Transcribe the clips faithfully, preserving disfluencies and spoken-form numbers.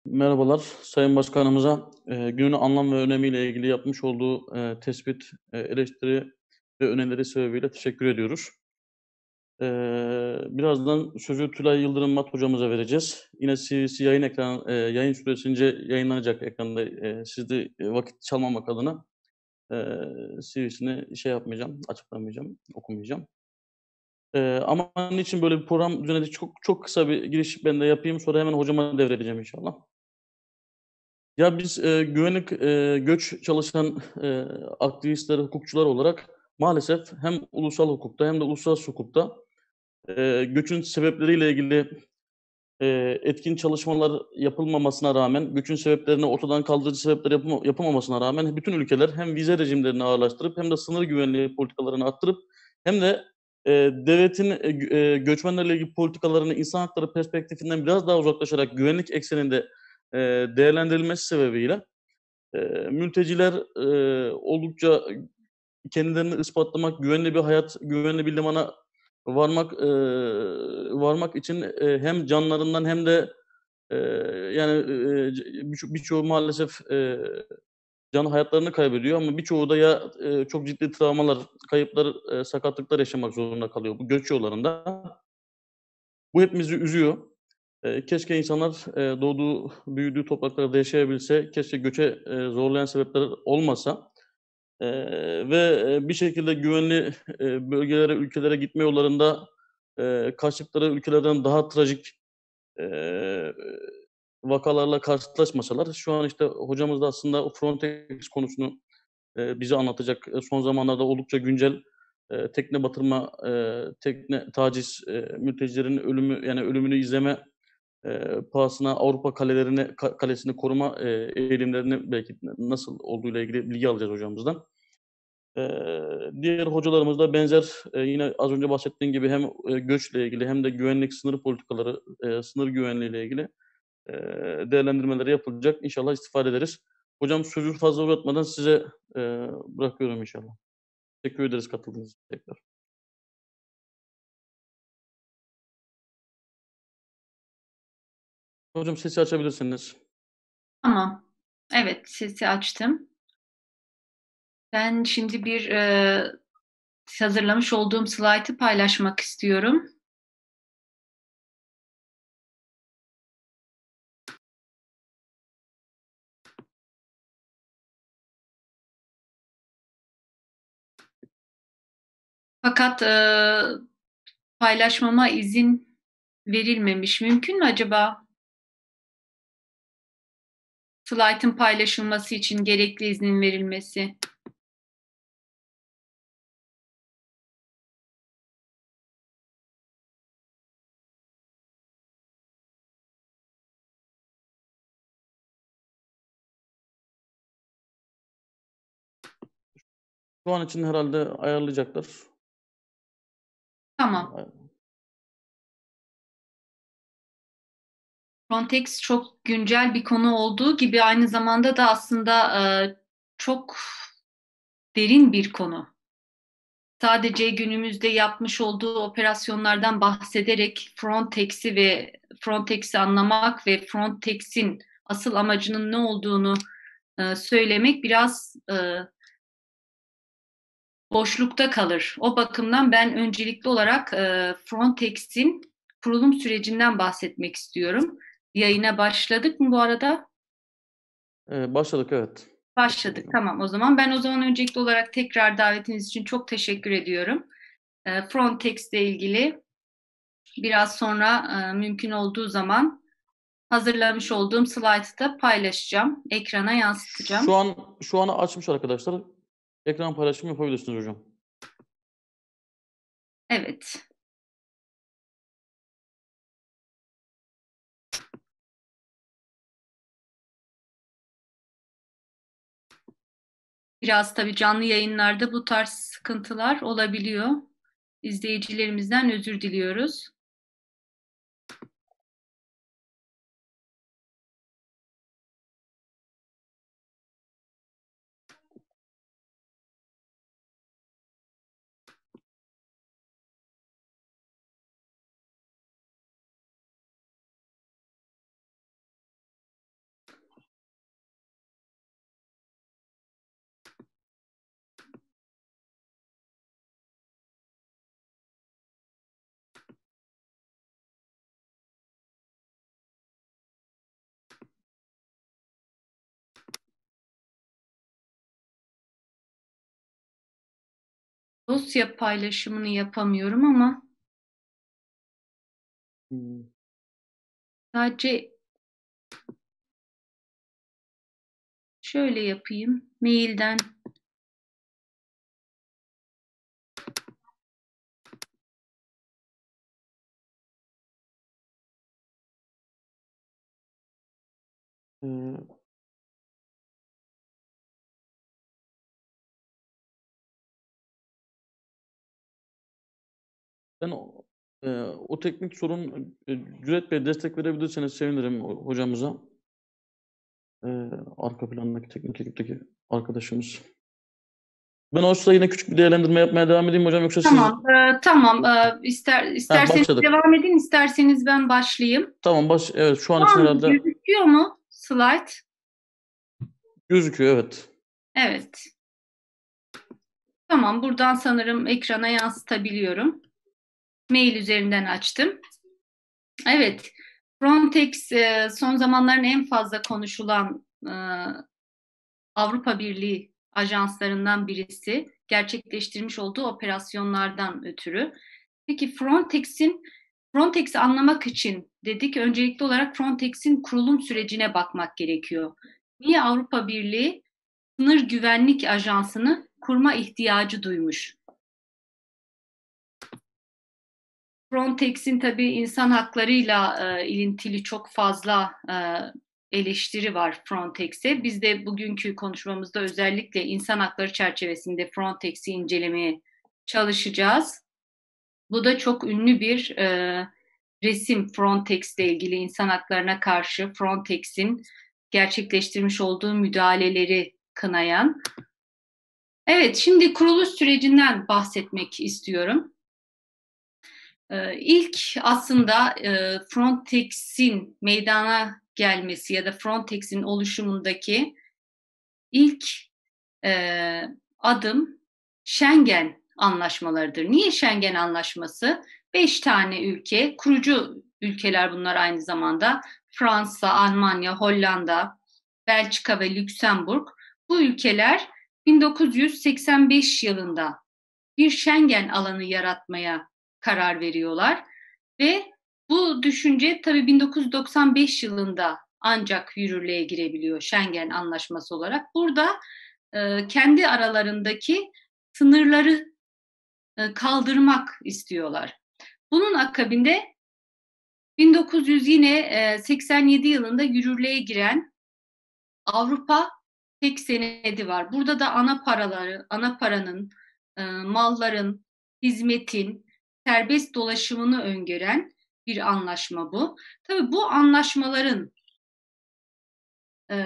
Merhabalar, Sayın Başkanımıza, eee, günün anlam ve önemiyle ilgili yapmış olduğu, eee, tespit, eee, eleştiri ve önerileri sebebiyle teşekkür ediyoruz. Eee, birazdan sözü Tülay Yıldırım Mat hocamıza vereceğiz. Yine C V'si yayın ekran eee, yayın süresince yayınlanacak ekranda. Eee, siz de, eee, vakit çalmamak adına, eee, C V'sini şey yapmayacağım, açıklamayacağım, okumayacağım. Eee, ama niçin böyle bir program düzenledik? Çok çok kısa bir giriş ben de yapayım, sonra hemen hocama devredeceğim inşallah. Ya, biz, eee, güvenlik, eee, göç çalışan, eee, aktivistler, hukukçular olarak maalesef hem ulusal hukukta hem de uluslararası hukukta, eee, göçün sebepleriyle ilgili, eee, etkin çalışmalar yapılmamasına rağmen, göçün sebeplerini ortadan kaldırıcı sebepler yapılma yapılmamasına rağmen bütün ülkeler hem vize rejimlerini ağırlaştırıp hem de sınır güvenliği politikalarını arttırıp hem de, eee, devletin, eee, gö eee, göçmenlerle ilgili politikalarını insan hakları perspektifinden biraz daha uzaklaşarak güvenlik ekseninde, eee, değerlendirilmesi sebebiyle Eee, mülteciler, eee, oldukça kendilerini ispatlamak, güvenli bir hayat, güvenli bir limana varmak, eee, varmak için, eee, hem canlarından hem de, eee, yani, eee, c birço birçoğu maalesef, eee, can hayatlarını kaybediyor ama birçoğu da ya, eee, çok ciddi travmalar, kayıplar, eee, sakatlıklar yaşamak zorunda kalıyor bu göç yollarında. Bu hepimizi üzüyor. Eee, keşke insanlar, eee, doğduğu, büyüdüğü topraklarda yaşayabilse, keşke göçe, eee, zorlayan sebepler olmasa. Eee, ve, eee, bir şekilde güvenli, eee, bölgelere, ülkelere gitme yollarında, eee, kaçtıkları ülkelerden daha trajik, eee, vakalarla karşılaşmasalar. Şu an, işte, hocamız da aslında o Frontex konusunu, eee, bize anlatacak. Eee, son zamanlarda oldukça güncel, eee, tekne batırma, eee, tekne taciz, eee, mültecilerin ölümü, yani, ölümünü izleme, eee, pahasına Avrupa kalelerini ka kalesini koruma, eee, eğilimlerini belki nasıl olduğuyla ilgili bilgi alacağız hocamızdan. Eee, diğer hocalarımız da benzer, eee, yine az önce bahsettiğim gibi hem, eee, göçle ilgili hem de güvenlik, sınır politikaları, eee, sınır güvenliğiyle ilgili, eee, değerlendirmeleri yapılacak. İnşallah istifade ederiz. Hocam sözü fazla uzatmadan size, eee, bırakıyorum inşallah. Teşekkür ederiz katıldığınız için tekrar. Hocam sesi açabilirsiniz. Tamam. Evet, sesi açtım. Ben şimdi bir e, hazırlamış olduğum slaytı paylaşmak istiyorum. Fakat e, paylaşmama izin verilmemiş. Mümkün mü acaba? Slaytın paylaşılması için gerekli iznin verilmesi. Şu an için herhâlde ayarlayacaklar. Tamam. Frontex çok güncel bir konu olduğu gibi aynı zamanda da aslında e, çok derin bir konu. Sadece günümüzde yapmış olduğu operasyonlardan bahsederek Frontex'i ve Frontex'i anlamak ve Frontex'in asıl amacının ne olduğunu e, söylemek biraz e, boşlukta kalır. O bakımdan ben öncelikli olarak e, Frontex'in kurulum sürecinden bahsetmek istiyorum. Yayına başladık mı bu arada? Eee, başladık, evet. Başladık Başladık. hocam. Tamam o zaman. Ben o zaman öncelikli olarak tekrar davetiniz için çok teşekkür ediyorum. E, Frontex ile ilgili biraz sonra e, mümkün olduğu zaman hazırlamış olduğum slaytı da paylaşacağım. Ekrana Şu yansıtacağım. an şu an açmış arkadaşlar. Ekran paylaşımı yapabilirsiniz hocam. Evet. Biraz tabii canlı yayınlarda bu tarz sıkıntılar olabiliyor. İzleyicilerimizden özür diliyoruz. dosya paylaşımını yapamıyorum ama Hmm. sadece şöyle yapayım. Mailden Ee, ben o, e, o teknik sorun e, Cüneyt Bey destek verebilirseniz sevinirim ho- hocamıza. Ee, arka plandaki teknik ekipteki arkadaşımız. Ben o sırada yine küçük bir değerlendirme yapmaya devam edeyim hocam, yoksa siz... tamam, e, tamam. E, ister Ha, isterseniz başladık. devam edin, isterseniz ben başlayayım. Tamam, baş evet, şu an Şu için an herhalde gözüküyor mu slide? gözüküyor, evet. Evet. Tamam, buradan sanırım ekrana yansıtabiliyorum. Mail üzerinden açtım. Evet, Frontex e, son zamanların en fazla konuşulan e, Avrupa Birliği ajanslarından birisi, gerçekleştirmiş olduğu operasyonlardan ötürü. Peki Frontex'in Frontex'i anlamak için dedik, öncelikli olarak Frontex'in kurulum sürecine bakmak gerekiyor. Niye Avrupa Birliği Sınır Güvenlik Ajansı'nı kurma ihtiyacı duymuş? Frontex'in tabii insan haklarıyla e, ilintili çok fazla e, eleştiri var Frontex'e. Biz de bugünkü konuşmamızda özellikle insan hakları çerçevesinde Frontex'i incelemeye çalışacağız. Bu da çok ünlü bir e, resim, Frontex'le ilgili insan haklarına karşı Frontex'in gerçekleştirmiş olduğu müdahaleleri kınayan. Evet, şimdi kuruluş sürecinden bahsetmek istiyorum. Ee, İlk aslında e, Frontex'in meydana gelmesi ya da Frontex'in oluşumundaki ilk e, adım Schengen anlaşmalarıdır. Niye Schengen anlaşması? Beş tane ülke, kurucu ülkeler bunlar aynı zamanda. Fransa, Almanya, Hollanda, Belçika ve Lüksemburg. Bu ülkeler bin dokuz yüz seksen beş yılında bir Schengen alanı yaratmaya karar veriyorlar ve bu düşünce tabii bin dokuz yüz doksan beş yılında ancak yürürlüğe girebiliyor Schengen Anlaşması olarak. Burada e, kendi aralarındaki sınırları e, kaldırmak istiyorlar. Bunun akabinde bin dokuz yüz yine e, seksen yedi yılında yürürlüğe giren Avrupa Tek Senedi var. Burada da ana paraları, ana paranın, e, malların, hizmetin serbest dolaşımını öngören bir anlaşma bu. Tabii bu anlaşmaların e,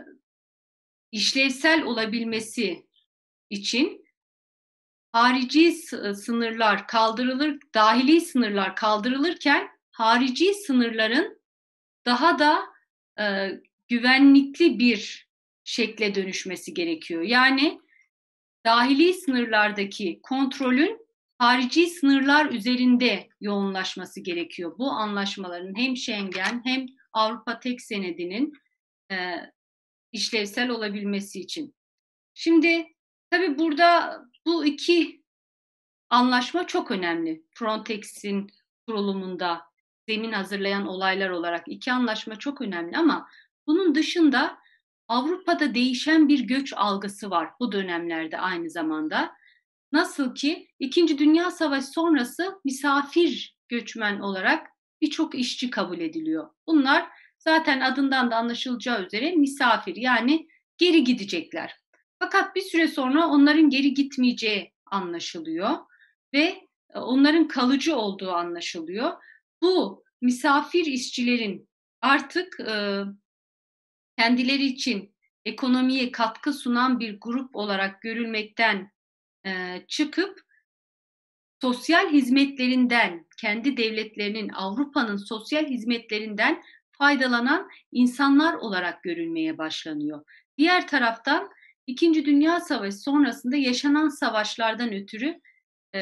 işlevsel olabilmesi için harici sınırlar kaldırılır, dahili sınırlar kaldırılırken harici sınırların daha da e, güvenlikli bir şekle dönüşmesi gerekiyor. Yani dahili sınırlardaki kontrolün harici sınırlar üzerinde yoğunlaşması gerekiyor. Bu anlaşmaların hem Schengen hem Avrupa Tek Senedi'nin e, işlevsel olabilmesi için. Şimdi tabii burada bu iki anlaşma çok önemli. Frontex'in kurulumunda zemin hazırlayan olaylar olarak iki anlaşma çok önemli ama bunun dışında Avrupa'da değişen bir göç algısı var bu dönemlerde aynı zamanda. Nasıl ki İkinci Dünya Savaşı sonrası misafir göçmen olarak birçok işçi kabul ediliyor. Bunlar zaten adından da anlaşılacağı üzere misafir, yani geri gidecekler. Fakat bir süre sonra onların geri gitmeyeceği anlaşılıyor ve onların kalıcı olduğu anlaşılıyor. Bu misafir işçilerin artık e, kendileri için ekonomiye katkı sunan bir grup olarak görülmekten e, çıkıp sosyal hizmetlerinden, kendi devletlerinin, Avrupa'nın sosyal hizmetlerinden faydalanan insanlar olarak görülmeye başlanıyor. Diğer taraftan İkinci Dünya Savaşı sonrasında yaşanan savaşlardan ötürü e,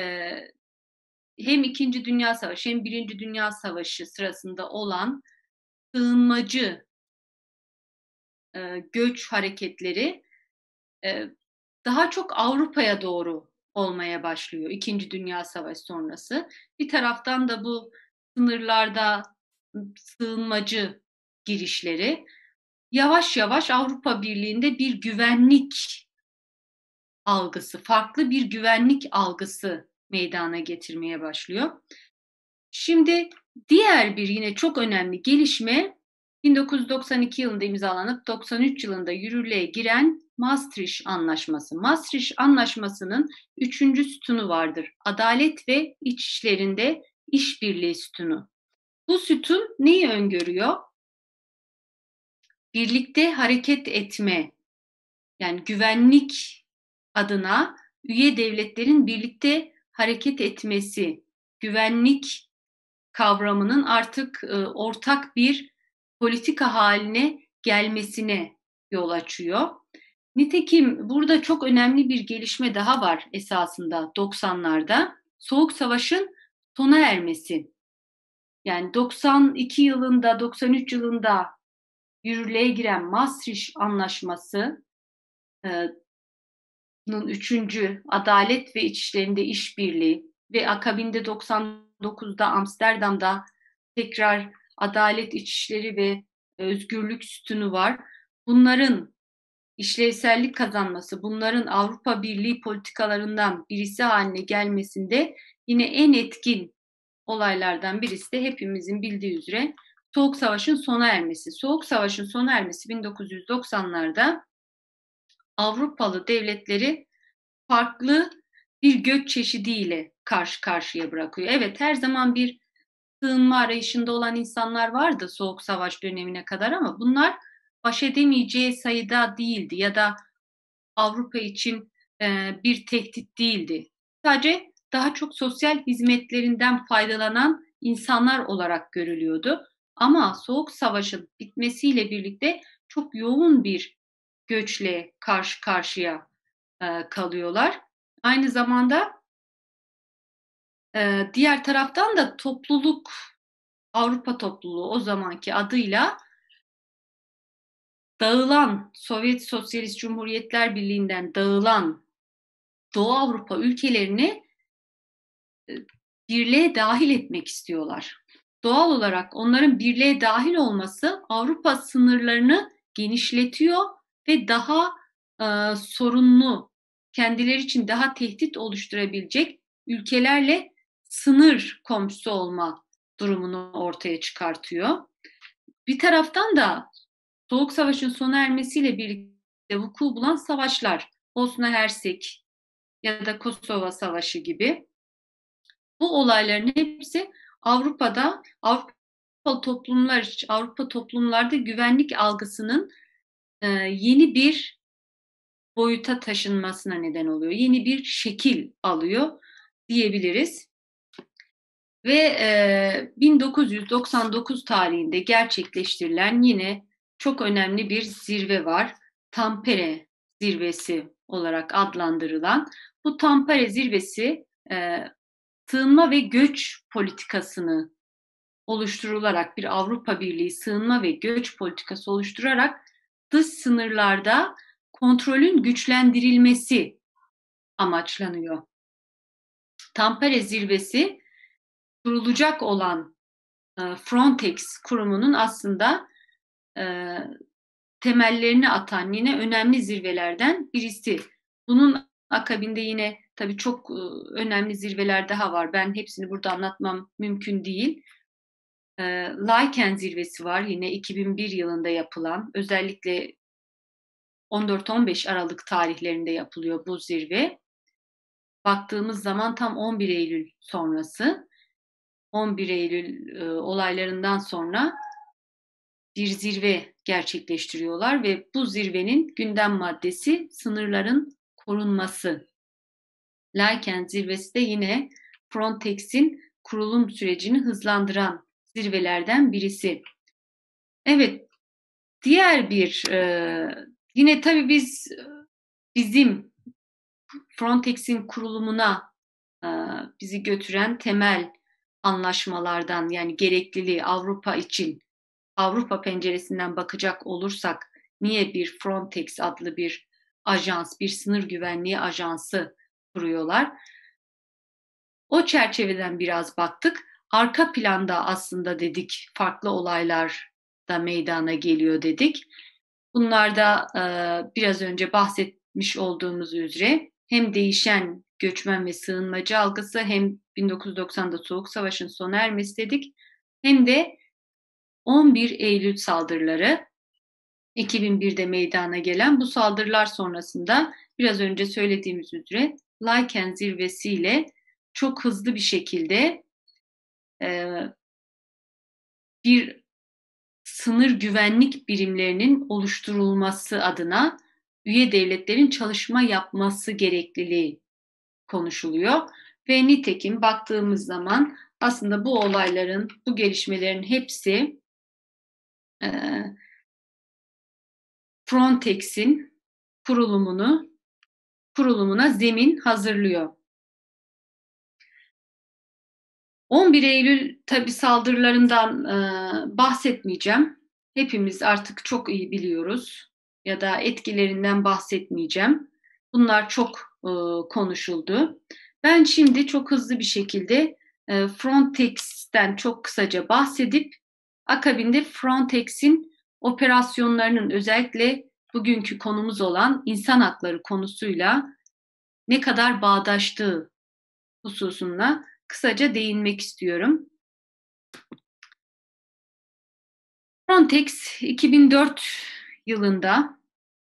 hem İkinci Dünya Savaşı hem Birinci Dünya Savaşı sırasında olan sığınmacı e, göç hareketleri e, daha çok Avrupa'ya doğru olmaya başlıyor İkinci Dünya Savaşı sonrası. Bir taraftan da bu sınırlarda sığınmacı girişleri yavaş yavaş Avrupa Birliği'nde bir güvenlik algısı, farklı bir güvenlik algısı meydana getirmeye başlıyor. Şimdi diğer bir yine çok önemli gelişme bin dokuz yüz doksan iki yılında imzalanıp doksan üç yılında yürürlüğe giren Maastricht Anlaşması. Maastricht Anlaşması'nın üçüncü sütunu vardır. Adalet ve iç işlerinde işbirliği sütunu. Bu sütun neyi öngörüyor? Birlikte hareket etme, yani güvenlik adına üye devletlerin birlikte hareket etmesi, güvenlik kavramının artık e, ortak bir politika haline gelmesine yol açıyor. Nitekim burada çok önemli bir gelişme daha var esasında doksanlarda. Soğuk Savaş'ın sona ermesi. Yani doksan iki yılında, doksan üç yılında yürürlüğe giren Maastricht Anlaşması üçüncü Adalet ve İç İşlerinde İşbirliği ve akabinde doksan dokuzda Amsterdam'da tekrar Adalet, İçişleri ve Özgürlük sütunu var. Bunların işlevsellik kazanması, bunların Avrupa Birliği politikalarından birisi haline gelmesinde yine en etkin olaylardan birisi de hepimizin bildiği üzere Soğuk Savaş'ın sona ermesi. Soğuk Savaş'ın sona ermesi bin dokuz yüz doksanlarda Avrupalı devletleri farklı bir göç çeşidiyle karşı karşıya bırakıyor. Evet, her zaman bir sığınma arayışında olan insanlar vardı Soğuk Savaş dönemine kadar ama bunlar baş edemeyeceği sayıda değildi ya da Avrupa için e, bir tehdit değildi. Sadece daha çok sosyal hizmetlerinden faydalanan insanlar olarak görülüyordu. Ama Soğuk Savaş'ın bitmesiyle birlikte çok yoğun bir göçle karşı karşıya e, kalıyorlar. Aynı zamanda e, diğer taraftan da topluluk, Avrupa topluluğu o zamanki adıyla dağılan, Sovyet Sosyalist Cumhuriyetler Birliği'nden dağılan Doğu Avrupa ülkelerini e, birliğe dahil etmek istiyorlar. Doğal olarak onların birliğe dahil olması Avrupa sınırlarını genişletiyor ve daha e, sorunlu, kendileri için daha tehdit oluşturabilecek ülkelerle sınır komşusu olma durumunu ortaya çıkartıyor. Bir taraftan da Soğuk Savaş'ın sona ermesiyle birlikte vuku bulan savaşlar, Bosna Hersek ya da Kosova Savaşı gibi, bu olayların hepsi Avrupa'da, Avrupa toplumlar, Avrupa toplumlarda güvenlik algısının e, yeni bir boyuta taşınmasına neden oluyor. Yeni bir şekil alıyor diyebiliriz. Ve e, bin dokuz yüz doksan dokuz tarihinde gerçekleştirilen yine çok önemli bir zirve var. Tampere Zirvesi olarak adlandırılan. Bu Tampere Zirvesi e, sığınma ve göç politikasını oluşturularak, bir Avrupa Birliği sığınma ve göç politikası oluşturarak dış sınırlarda kontrolün güçlendirilmesi amaçlanıyor. Tampere Zirvesi kurulacak olan Frontex kurumunun aslında e, temellerini atan yine önemli zirvelerden birisi. Bunun akabinde yine tabii çok e, önemli zirveler daha var. Ben hepsini burada anlatmam mümkün değil. E, Laeken zirvesi var yine iki bin bir yılında yapılan. Özellikle on dört on beş Aralık tarihlerinde yapılıyor bu zirve. Baktığımız zaman tam on bir Eylül sonrası. on bir Eylül e, olaylarından sonra bir zirve gerçekleştiriyorlar ve bu zirvenin gündem maddesi sınırların korunması. Laeken zirvesi de yine Frontex'in kurulum sürecini hızlandıran zirvelerden birisi. Evet, diğer bir e, yine tabii biz bizim Frontex'in kurulumuna e, bizi götüren temel anlaşmalardan, yani gerekliliği Avrupa için, Avrupa penceresinden bakacak olursak niye bir Frontex adlı bir ajans, bir sınır güvenliği ajansı kuruyorlar. O çerçeveden biraz baktık. Arka planda aslında dedik farklı olaylar da meydana geliyor dedik. Bunlar da e, biraz önce bahsetmiş olduğumuz üzere hem değişen göçmen ve sığınmacı algısı, hem bin dokuz yüz doksanda Soğuk Savaş'ın sona ermesi dedik, hem de on bir Eylül saldırıları, iki bin birde meydana gelen bu saldırılar sonrasında biraz önce söylediğimiz üzere Laeken zirvesiyle çok hızlı bir şekilde e, bir sınır güvenlik birimlerinin oluşturulması adına üye devletlerin çalışma yapması gerekliliği konuşuluyor. Ve nitekim baktığımız zaman aslında bu olayların, bu gelişmelerin hepsi e, Frontex'in kurulumunu, kurulumuna zemin hazırlıyor. on bir Eylül tabii saldırılarından e, bahsetmeyeceğim. Hepimiz artık çok iyi biliyoruz, ya da etkilerinden bahsetmeyeceğim. Bunlar çok e, konuşuldu. Ben şimdi çok hızlı bir şekilde e, Frontex'ten çok kısaca bahsedip akabinde Frontex'in operasyonlarının, özellikle bugünkü konumuz olan insan hakları konusuyla ne kadar bağdaştığı hususuna kısaca değinmek istiyorum. Frontex iki bin dört yılında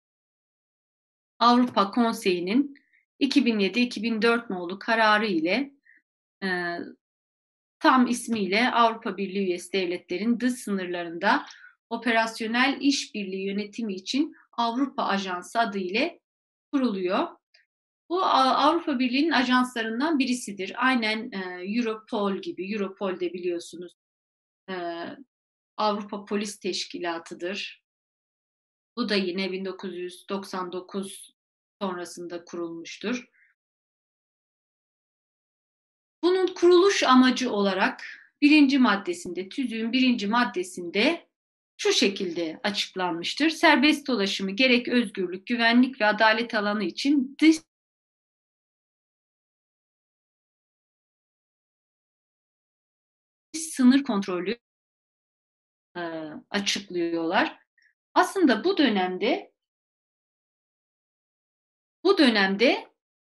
Avrupa Konseyi'nin iki bin yedi iki bin dört nolu kararı ile e, tam ismiyle Avrupa Birliği üyesi devletlerin dış sınırlarında operasyonel işbirliği yönetimi için Avrupa Ajansı adı ile kuruluyor. Bu Avrupa Birliği'nin ajanslarından birisidir. Aynen e, Europol gibi. Europol de biliyorsunuz e, Avrupa Polis Teşkilatı'dır. Bu da yine bin dokuz yüz doksan dokuz sonrasında kurulmuştur. Bunun kuruluş amacı olarak birinci maddesinde, tüzüğün birinci maddesinde şu şekilde açıklanmıştır. Serbest dolaşımı gerek özgürlük, güvenlik ve adalet alanı için dış sınır kontrolü e, açıklıyorlar. Aslında bu dönemde bu dönemde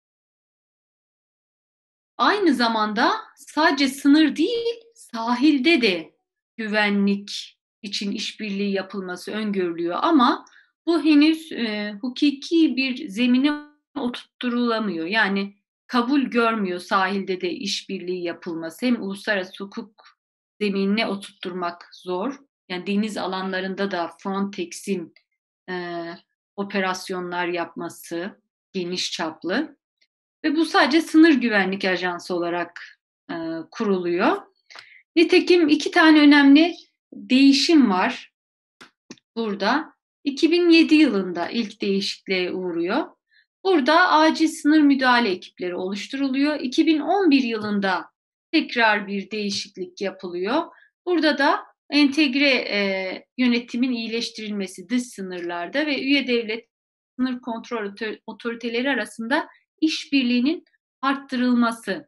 aynı zamanda sadece sınır değil, sahilde de güvenlik için işbirliği yapılması öngörülüyor, ama bu henüz e, hukuki bir zemine oturtturulamıyor. Yani kabul görmüyor sahilde de işbirliği yapılması. Hem uluslararası hukuk zeminine oturtturmak zor. Yani deniz alanlarında da Frontex'in e, operasyonlar yapması geniş çaplı. Ve bu sadece Sınır Güvenlik Ajansı olarak e, kuruluyor. Nitekim iki tane önemli değişim var burada. iki bin yedi yılında ilk değişikliğe uğruyor. Burada acil sınır müdahale ekipleri oluşturuluyor. iki bin on bir yılında tekrar bir değişiklik yapılıyor. Burada da entegre e, yönetimin iyileştirilmesi dış sınırlarda ve üye devlet sınır kontrol otoriteleri arasında işbirliğinin arttırılması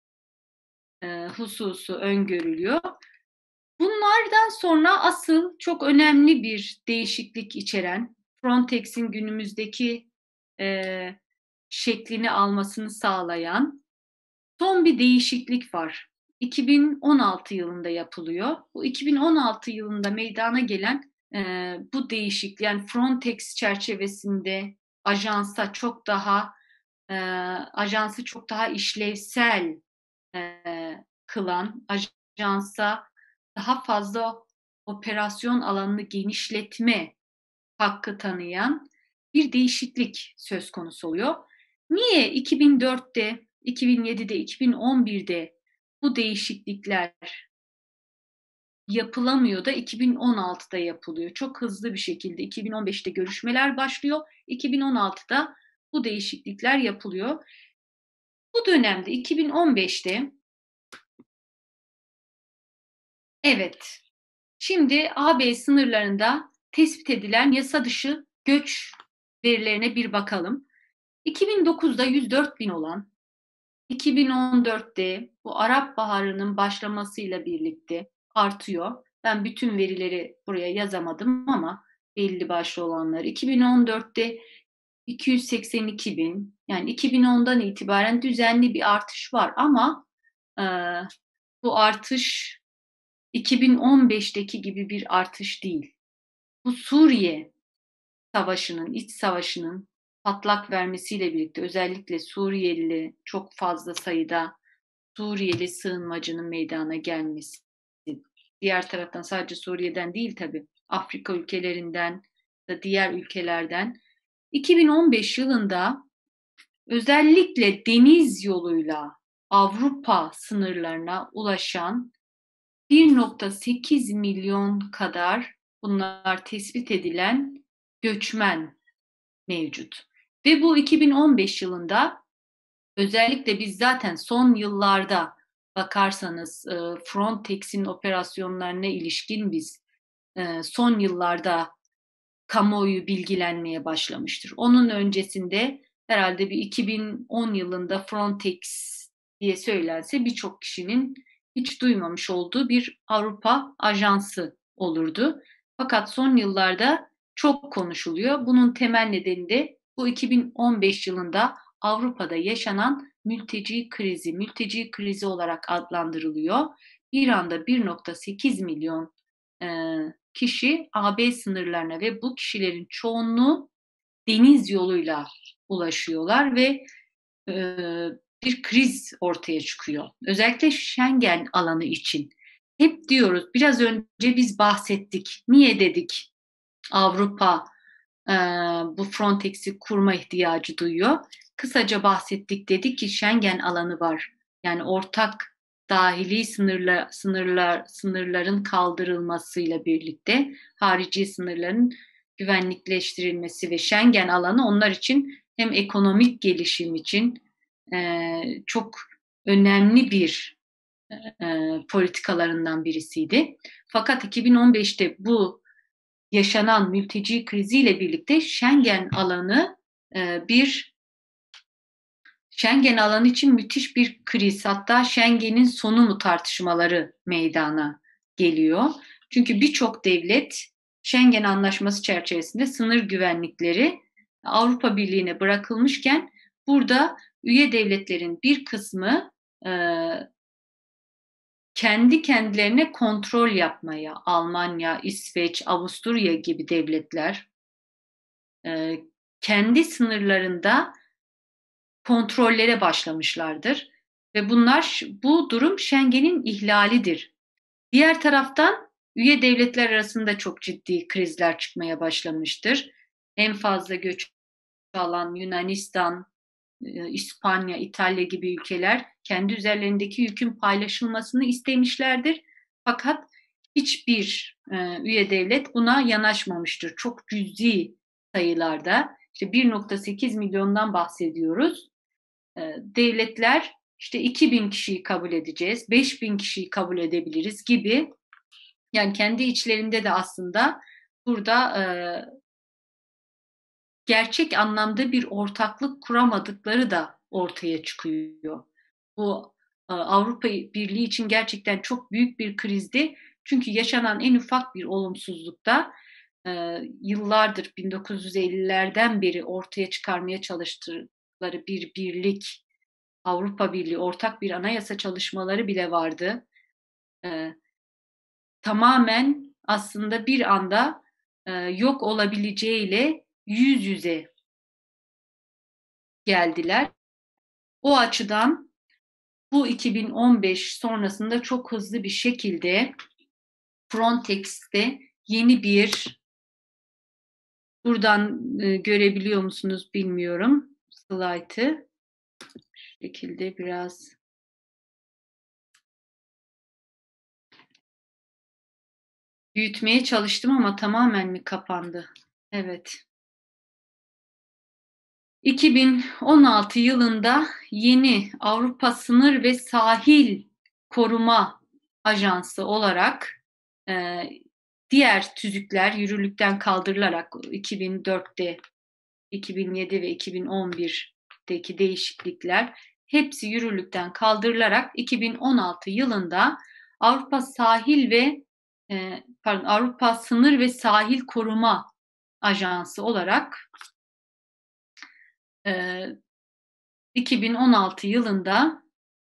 e, hususu öngörülüyor. Bunlardan sonra asıl çok önemli bir değişiklik içeren, Frontex'in günümüzdeki e, şeklini almasını sağlayan son bir değişiklik var. iki bin on altı yılında yapılıyor. Bu iki bin on altı yılında meydana gelen e, bu değişiklik, yani Frontex çerçevesinde ajansa çok daha e, ajansı çok daha işlevsel e, kılan, ajansa daha fazla operasyon alanını genişletme hakkı tanıyan bir değişiklik söz konusu oluyor. Niye iki bin dörtte, iki bin yedide, iki bin on birde bu değişiklikler yapılamıyor da iki bin on altıda yapılıyor? Çok hızlı bir şekilde iki bin on beşte görüşmeler başlıyor. iki bin on altıda bu değişiklikler yapılıyor. Bu dönemde iki bin on beşte evet, şimdi A B sınırlarında tespit edilen yasa dışı göç verilerine bir bakalım. iki bin dokuzda yüz dört bin olan, iki bin on dörtte bu Arap Baharı'nın başlamasıyla birlikte artıyor. Ben bütün verileri buraya yazamadım ama belli başlı olanlar. iki bin on dörtte iki yüz seksen iki bin, yani iki bin ondan itibaren düzenli bir artış var ama e, bu artış iki bin on beşteki gibi bir artış değil. Bu Suriye Savaşı'nın, iç savaşının patlak vermesiyle birlikte özellikle Suriyeli çok fazla sayıda Suriyeli sığınmacının meydana gelmesi. Diğer taraftan sadece Suriye'den değil tabii, Afrika ülkelerinden da diğer ülkelerden. iki bin on beş yılında özellikle deniz yoluyla Avrupa sınırlarına ulaşan bir nokta sekiz milyon kadar, bunlar tespit edilen göçmen mevcut. Ve bu iki bin on beş yılında özellikle biz zaten son yıllarda bakarsanız e, Frontex'in operasyonlarına ilişkin biz e, son yıllarda kamuoyu bilgilenmeye başlamıştır. Onun öncesinde herhalde bir iki bin on yılında Frontex diye söylense birçok kişinin hiç duymamış olduğu bir Avrupa ajansı olurdu. Fakat son yıllarda çok konuşuluyor. Bunun temel nedeni de bu iki bin on beş yılında Avrupa'da yaşanan mülteci krizi, mülteci krizi olarak adlandırılıyor. Bir anda bir nokta sekiz milyon e, kişi A B sınırlarına ve bu kişilerin çoğunluğu deniz yoluyla ulaşıyorlar ve e, bir kriz ortaya çıkıyor. Özellikle Schengen alanı için. Hep diyoruz, biraz önce biz bahsettik. Niye dedik Avrupa e, bu Frontex'i kurma ihtiyacı duyuyor? Kısaca bahsettik, dedik ki Schengen alanı var. Yani ortak dahili sınırlar, sınırlar, sınırların kaldırılmasıyla birlikte harici sınırların güvenlikleştirilmesi ve Schengen alanı onlar için hem ekonomik gelişim için e, çok önemli bir e, politikalarından birisiydi. Fakat iki bin on beşte bu yaşanan mülteci kriziyle birlikte Schengen alanı e, bir Schengen alanı için müthiş bir kriz, hatta Schengen'in sonu mu tartışmaları meydana geliyor. Çünkü birçok devlet Schengen Anlaşması çerçevesinde sınır güvenlikleri Avrupa Birliği'ne bırakılmışken burada üye devletlerin bir kısmı e, kendi kendilerine kontrol yapmaya, Almanya, İsveç, Avusturya gibi devletler e, kendi sınırlarında kontrollere başlamışlardır. Ve bunlar, bu durum Schengen'in ihlalidir. Diğer taraftan üye devletler arasında çok ciddi krizler çıkmaya başlamıştır. En fazla göç alan Yunanistan, İspanya, İtalya gibi ülkeler kendi üzerlerindeki yükün paylaşılmasını istemişlerdir. Fakat hiçbir e, üye devlet buna yanaşmamıştır. Çok cüzi sayılarda, işte bir nokta sekiz milyondan bahsediyoruz. E, devletler işte iki bin kişiyi kabul edeceğiz, beş bin kişiyi kabul edebiliriz gibi, yani kendi içlerinde de aslında burada e, gerçek anlamda bir ortaklık kuramadıkları da ortaya çıkıyor. Bu e, Avrupa Birliği için gerçekten çok büyük bir krizdi. Çünkü yaşanan en ufak bir olumsuzlukta e, yıllardır bin dokuz yüz ellilerden beri ortaya çıkarmaya çalıştıkları bir birlik, Avrupa Birliği ortak bir anayasa çalışmaları bile vardı. E, tamamen aslında bir anda e, yok olabileceğiyle yüz yüze geldiler. O açıdan bu iki bin on beş sonrasında çok hızlı bir şekilde Frontex'te yeni bir, buradan e, görebiliyor musunuz bilmiyorum slaytı. Şu şekilde biraz büyütmeye çalıştım ama tamamen mi kapandı? Evet. iki bin on altı yılında yeni Avrupa Sınır ve Sahil Koruma Ajansı olarak e, diğer tüzükler yürürlükten kaldırılarak iki bin dörtte, iki bin yedi ve iki bin on birdeki değişiklikler hepsi yürürlükten kaldırılarak iki bin on altı yılında Avrupa Sahil ve e, pardon Avrupa Sınır ve Sahil Koruma Ajansı olarak e, iki bin on altı yılında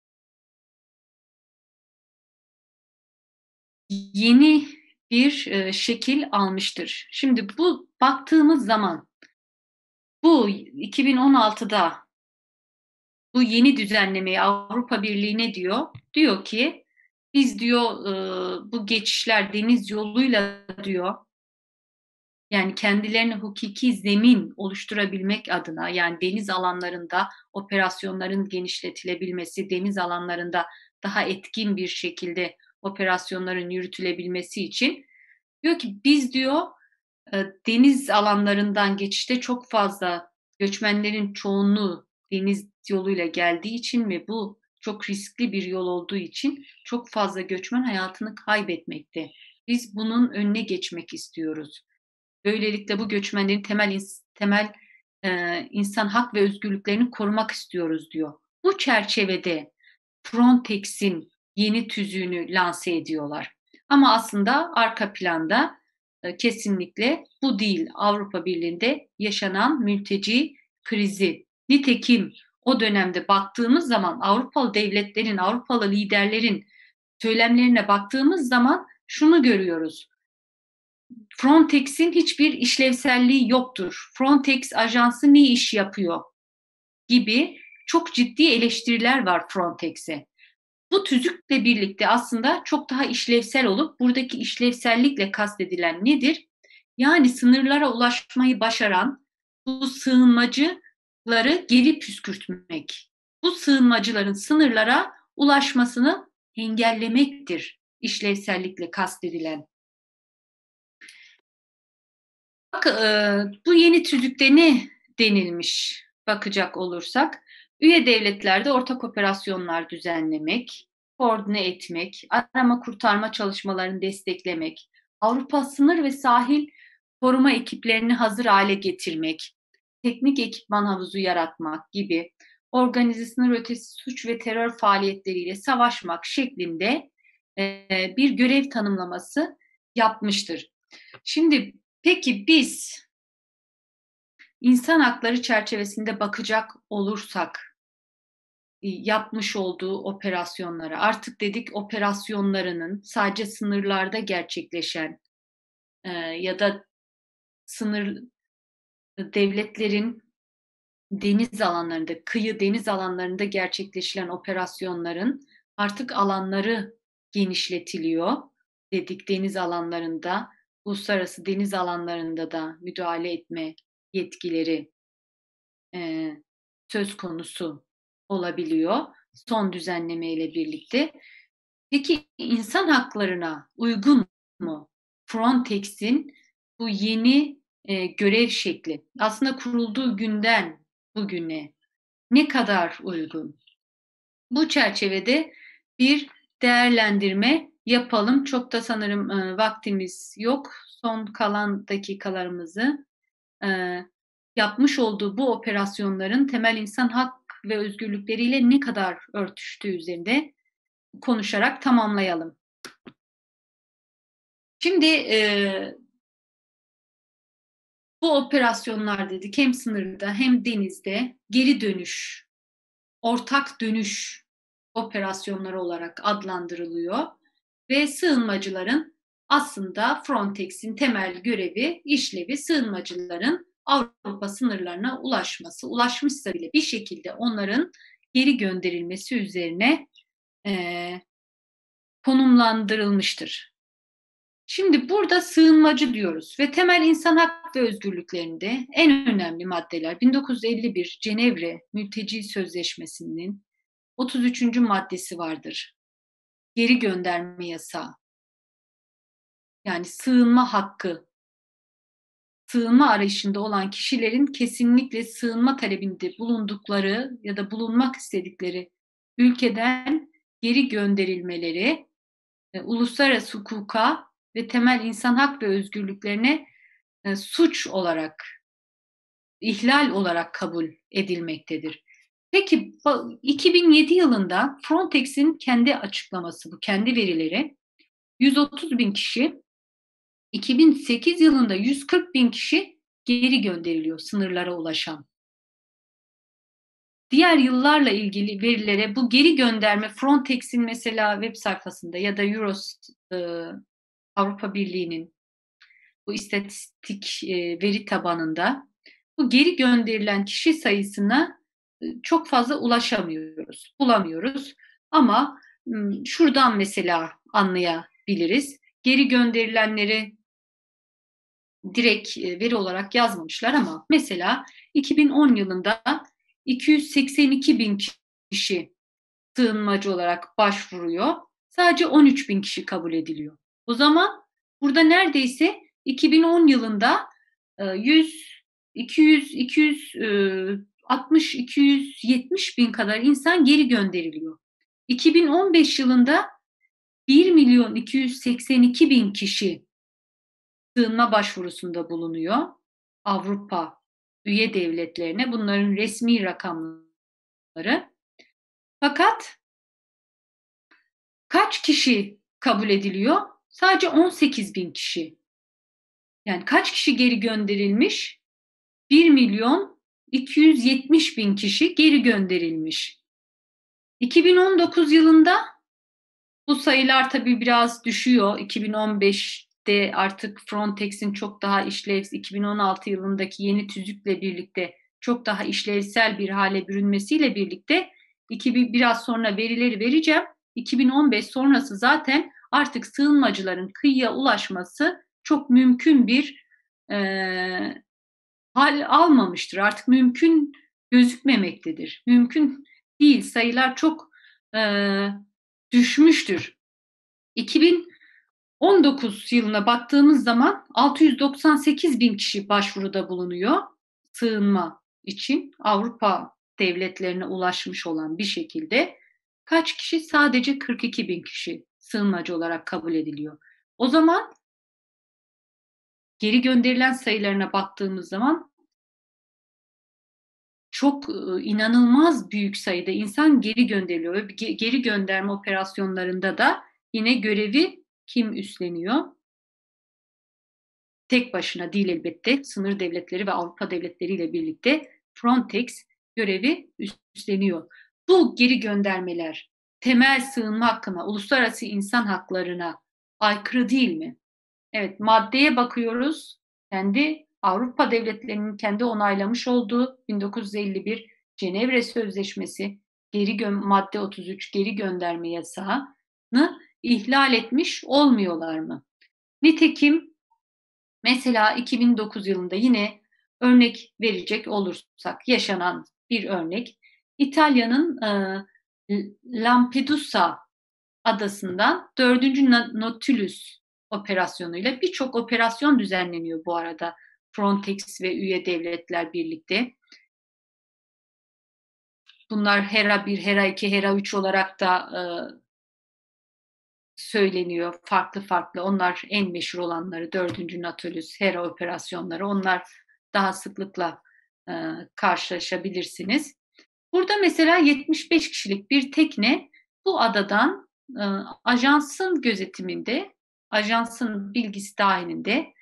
yeni bir e, şekil almıştır. Şimdi bu baktığımız zaman bu iki bin on altıda bu yeni düzenlemeyi Avrupa Birliği ne diyor? Diyor ki biz diyor e, bu geçişler deniz yoluyla diyor, yani kendilerine hukuki zemin oluşturabilmek adına, yani deniz alanlarında operasyonların genişletilebilmesi, deniz alanlarında daha etkin bir şekilde operasyonların yürütülebilmesi için diyor ki biz diyor e, deniz alanlarından geçişte çok fazla göçmenlerin çoğunluğu deniz yoluyla geldiği için ve bu çok riskli bir yol olduğu için çok fazla göçmen hayatını kaybetmekte. Biz bunun önüne geçmek istiyoruz. Böylelikle bu göçmenlerin temel temel e, insan hak ve özgürlüklerini korumak istiyoruz diyor. Bu çerçevede Frontex'in yeni tüzüğünü lanse ediyorlar. Ama aslında arka planda e, kesinlikle bu değil Avrupa Birliği'nde yaşanan mülteci krizi. Nitekim o dönemde baktığımız zaman Avrupalı devletlerin, Avrupalı liderlerin söylemlerine baktığımız zaman şunu görüyoruz. Frontex'in hiçbir işlevselliği yoktur. Frontex ajansı ne iş yapıyor gibi çok ciddi eleştiriler var Frontex'e. Bu tüzükle birlikte aslında çok daha işlevsel olup buradaki işlevsellikle kastedilen nedir? Yani sınırlara ulaşmayı başaran bu sığınmacıları geri püskürtmek. Bu sığınmacıların sınırlara ulaşmasını engellemektir işlevsellikle kastedilen. Bak, e, bu yeni tüzükte ne denilmiş bakacak olursak, üye devletlerde ortak operasyonlar düzenlemek, koordine etmek, arama kurtarma çalışmalarını desteklemek, Avrupa sınır ve sahil koruma ekiplerini hazır hale getirmek, teknik ekipman havuzu yaratmak gibi organize sınır ötesi suç ve terör faaliyetleriyle savaşmak şeklinde e, bir görev tanımlaması yapmıştır. Şimdi peki biz insan hakları çerçevesinde bakacak olursak yapmış olduğu operasyonlara, artık dedik operasyonlarının sadece sınırlarda gerçekleşen e, ya da sınır devletlerin deniz alanlarında, kıyı deniz alanlarında gerçekleşilen operasyonların artık alanları genişletiliyor dedik, deniz alanlarında, uluslararası deniz alanlarında da müdahale etme yetkileri e, söz konusu olabiliyor son düzenleme ile birlikte. Peki insan haklarına uygun mu Frontex'in bu yeni e, görev şekli? Aslında kurulduğu günden bugüne ne kadar uygun? Bu çerçevede bir değerlendirme yapalım. Çok da sanırım e, vaktimiz yok. Son kalan dakikalarımızı e, yapmış olduğu bu operasyonların temel insan hak ve özgürlükleriyle ne kadar örtüştüğü üzerinde konuşarak tamamlayalım. Şimdi e, bu operasyonlar dedik hem sınırda hem denizde geri dönüş, ortak dönüş operasyonları olarak adlandırılıyor ve sığınmacıların aslında Frontex'in temel görevi, işlevi sığınmacıların Avrupa sınırlarına ulaşması, ulaşmışsa bile bir şekilde onların geri gönderilmesi üzerine e, konumlandırılmıştır. Şimdi burada sığınmacı diyoruz ve temel insan hak ve özgürlüklerinde en önemli maddeler bin dokuz yüz elli bir Cenevre Mülteci Sözleşmesi'nin otuz üçüncü maddesi vardır. Geri gönderme yasağı. Yani sığınma hakkı. Sığınma arayışında olan kişilerin kesinlikle sığınma talebinde bulundukları ya da bulunmak istedikleri ülkeden geri gönderilmeleri, e, uluslararası hukuka ve temel insan hak ve özgürlüklerine e, suç olarak, ihlal olarak kabul edilmektedir. Peki iki bin yedi yılında Frontex'in kendi açıklaması, bu kendi verileri, yüz otuz bin kişi, iki bin sekiz yılında yüz kırk bin kişi geri gönderiliyor sınırlara ulaşan. Diğer yıllarla ilgili verilere bu geri gönderme Frontex'in mesela web sayfasında ya da Euros e, Avrupa Birliği'nin bu istatistik e, veri tabanında bu geri gönderilen kişi sayısına e, çok fazla ulaşamıyoruz, bulamıyoruz. Ama m, şuradan mesela anlayabiliriz. Geri gönderilenleri direkt e, veri olarak yazmamışlar ama mesela iki bin on yılında iki yüz seksen iki bin kişi sığınmacı olarak başvuruyor. Sadece on üç bin kişi kabul ediliyor. O zaman burada neredeyse iki bin on yılında yüz, iki yüz, iki yüz altmış, iki yüz yetmiş bin kadar insan geri gönderiliyor. iki bin on beş yılında bir milyon iki yüz seksen iki bin kişi sığınma başvurusunda bulunuyor. Avrupa üye devletlerine, bunların resmi rakamları. Fakat kaç kişi kabul ediliyor? Sadece on sekiz bin kişi. Yani kaç kişi geri gönderilmiş? bir milyon iki yüz yetmiş bin kişi geri gönderilmiş. iki bin on dokuz yılında bu sayılar tabii biraz düşüyor. iki bin on beşte artık Frontex'in çok daha işlevsel, iki bin on altı yılındaki yeni tüzükle birlikte çok daha işlevsel bir hale bürünmesiyle birlikte iki bin, biraz sonra verileri vereceğim. iki bin on beş sonrası zaten artık sığınmacıların kıyıya ulaşması çok mümkün bir e, hal almamıştır. Artık mümkün gözükmemektedir. Mümkün değil. Sayılar çok e, düşmüştür. iki bin on dokuz yılına baktığımız zaman altı yüz doksan sekiz bin kişi başvuruda bulunuyor sığınma için. Avrupa devletlerine ulaşmış olan bir şekilde kaç kişi? Sadece kırk iki bin kişi sığınmacı olarak kabul ediliyor. O zaman geri gönderilen sayılarına baktığımız zaman çok inanılmaz büyük sayıda insan geri gönderiliyor. Ve geri gönderme operasyonlarında da yine görevi kim üstleniyor? Tek başına değil elbette, sınır devletleri ve Avrupa devletleriyle birlikte Frontex görevi üstleniyor. Bu geri göndermeler temel sığınma hakkına, uluslararası insan haklarına aykırı değil mi? Evet, maddeye bakıyoruz. Kendi Avrupa devletlerinin kendi onaylamış olduğu bin dokuz yüz elli bir Cenevre Sözleşmesi geri gö- madde otuz üç geri gönderme yasağını ihlal etmiş olmuyorlar mı? Nitekim mesela iki bin dokuz yılında yine örnek verecek olursak yaşanan bir örnek. İtalya'nın e, Lampedusa adasından dördüncü Nautilus operasyonuyla birçok operasyon düzenleniyor bu arada Frontex ve üye devletler birlikte. Bunlar Hera bir, Hera iki, Hera üç olarak da e, söyleniyor farklı farklı. Onlar en meşhur olanları dördüncü Nautilus, Hera operasyonları. Onlar daha sıklıkla e, karşılaşabilirsiniz. Burada mesela yetmiş beş kişilik bir tekne bu adadan e, ajansın gözetiminde, ajansın bilgisi dahilinde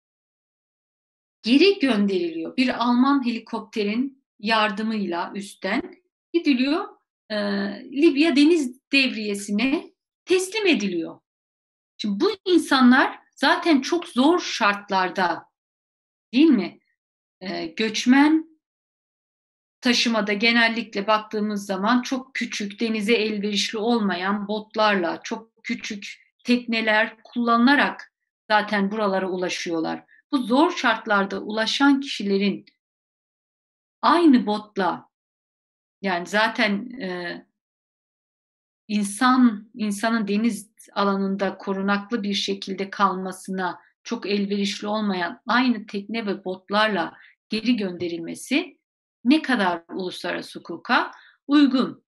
geri gönderiliyor. Bir Alman helikopterin yardımıyla üstten gidiliyor. E, Libya Deniz Devriyesi'ne teslim ediliyor. Şimdi bu insanlar zaten çok zor şartlarda, değil mi? E, göçmen taşımada genellikle baktığımız zaman çok küçük, denize elverişli olmayan botlarla, çok küçük tekneler kullanılarak zaten buralara ulaşıyorlar. Bu zor şartlarda ulaşan kişilerin aynı botla, yani zaten e, insan insanın deniz alanında korunaklı bir şekilde kalmasına çok elverişli olmayan aynı tekne ve botlarla geri gönderilmesi ne kadar uluslararası hukuka uygun?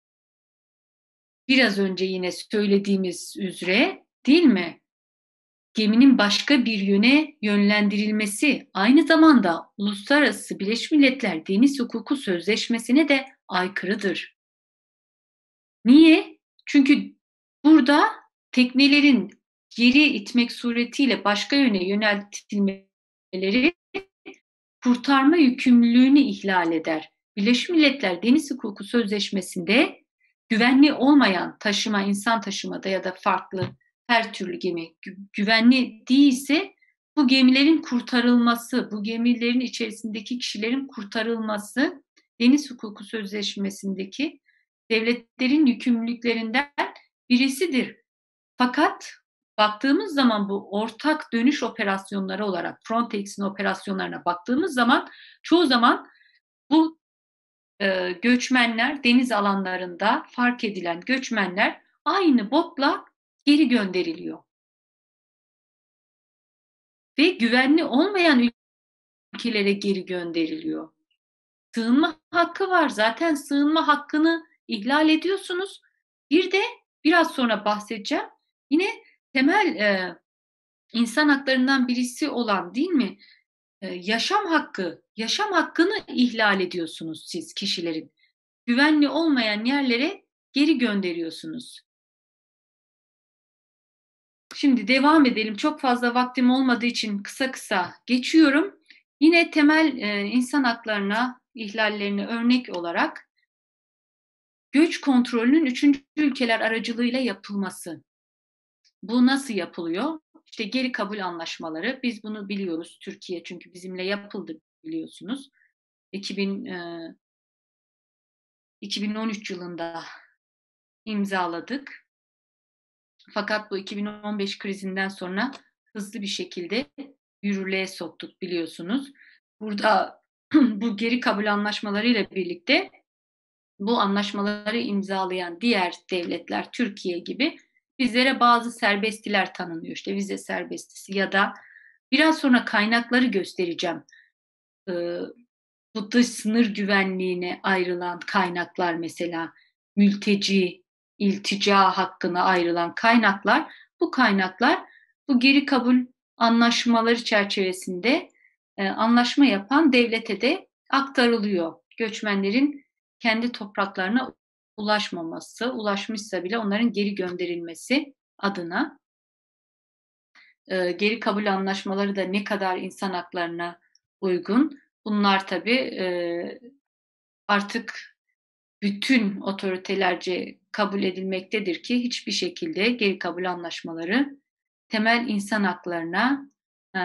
Biraz önce yine söylediğimiz üzere, değil mi? geminin başka bir yöne yönlendirilmesi aynı zamanda Uluslararası Birleşmiş Milletler Deniz Hukuku Sözleşmesi'ne de aykırıdır. Niye? Çünkü burada teknelerin geri itmek suretiyle başka yöne yöneltilmeleri kurtarma yükümlülüğünü ihlal eder. Birleşmiş Milletler Deniz Hukuku Sözleşmesi'nde güvenli olmayan taşıma, insan taşımada ya da farklı her türlü gemi güvenli değilse bu gemilerin kurtarılması, bu gemilerin içerisindeki kişilerin kurtarılması Deniz Hukuku Sözleşmesi'ndeki devletlerin yükümlülüklerinden birisidir. Fakat baktığımız zaman bu ortak dönüş operasyonları olarak Frontex'in operasyonlarına baktığımız zaman çoğu zaman bu e, göçmenler deniz alanlarında fark edilen göçmenler aynı botla geri gönderiliyor. Ve güvenli olmayan ülkelere geri gönderiliyor. Sığınma hakkı var. Zaten sığınma hakkını ihlal ediyorsunuz. Bir de biraz sonra bahsedeceğim. Yine temel e, insan haklarından birisi olan değil mi? E, yaşam hakkı. Yaşam hakkını ihlal ediyorsunuz siz kişilerin. Güvenli olmayan yerlere geri gönderiyorsunuz. Şimdi devam edelim. Çok fazla vaktim olmadığı için kısa kısa geçiyorum. Yine temel e, insan haklarına ihlallerine örnek olarak göç kontrolünün üçüncü ülkeler aracılığıyla yapılması. Bu nasıl yapılıyor? İşte geri kabul anlaşmaları. Biz bunu biliyoruz Türkiye çünkü bizimle yapıldı biliyorsunuz. iki bin, e, iki bin on üç yılında imzaladık. Fakat bu iki bin on beş krizinden sonra hızlı bir şekilde yürürlüğe soktuk biliyorsunuz. Burada bu geri kabul anlaşmalarıyla birlikte bu anlaşmaları imzalayan diğer devletler Türkiye gibi bizlere bazı serbestiler tanınıyor. İşte vize serbestisi ya da biraz sonra kaynakları göstereceğim. Ee, bu dış sınır güvenliğine ayrılan kaynaklar mesela mülteci, iltica hakkına ayrılan kaynaklar bu kaynaklar bu geri kabul anlaşmaları çerçevesinde e, anlaşma yapan devlete de aktarılıyor. Göçmenlerin kendi topraklarına ulaşmaması, ulaşmışsa bile onların geri gönderilmesi adına e, geri kabul anlaşmaları da ne kadar insan haklarına uygun. Bunlar tabii e, artık bütün otoritelerce kabul edilmektedir ki hiçbir şekilde geri kabul anlaşmaları temel insan haklarına e,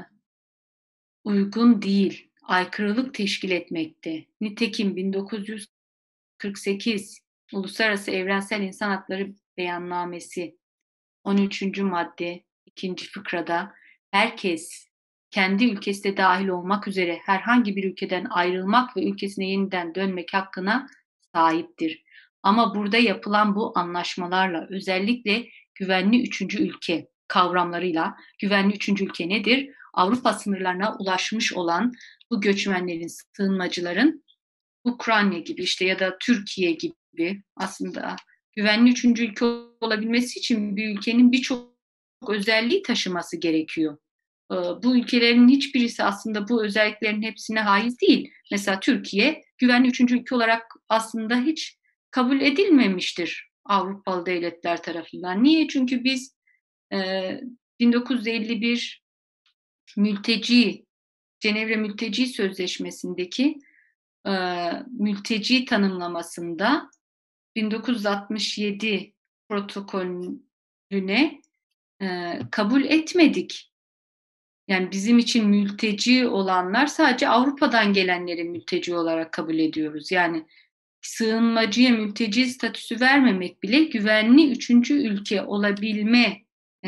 uygun değil, aykırılık teşkil etmekte. Nitekim bin dokuz yüz kırk sekiz Uluslararası Evrensel İnsan Hakları Beyannamesi on üçüncü madde ikinci fıkrada herkes kendi ülkesine dahil olmak üzere herhangi bir ülkeden ayrılmak ve ülkesine yeniden dönmek hakkına sahiptir. Ama burada yapılan bu anlaşmalarla özellikle güvenli üçüncü ülke kavramlarıyla güvenli üçüncü ülke nedir? Avrupa sınırlarına ulaşmış olan bu göçmenlerin, sığınmacıların Ukrayna gibi işte ya da Türkiye gibi aslında güvenli üçüncü ülke olabilmesi için bir ülkenin birçok özelliği taşıması gerekiyor. Bu ülkelerin hiçbirisi aslında bu özelliklerin hepsine haiz değil. Mesela Türkiye güvenli üçüncü ülke olarak aslında hiç kabul edilmemiştir Avrupalı devletler tarafından. Niye? Çünkü biz bin dokuz yüz elli bir mülteci, Cenevre Mülteci Sözleşmesi'ndeki e, mülteci tanımlamasında bin dokuz yüz altmış yedi protokolüne e, kabul etmedik. Yani bizim için mülteci olanlar sadece Avrupa'dan gelenleri mülteci olarak kabul ediyoruz. Yani sığınmacıya mülteci statüsü vermemek bile güvenli üçüncü ülke olabilme e,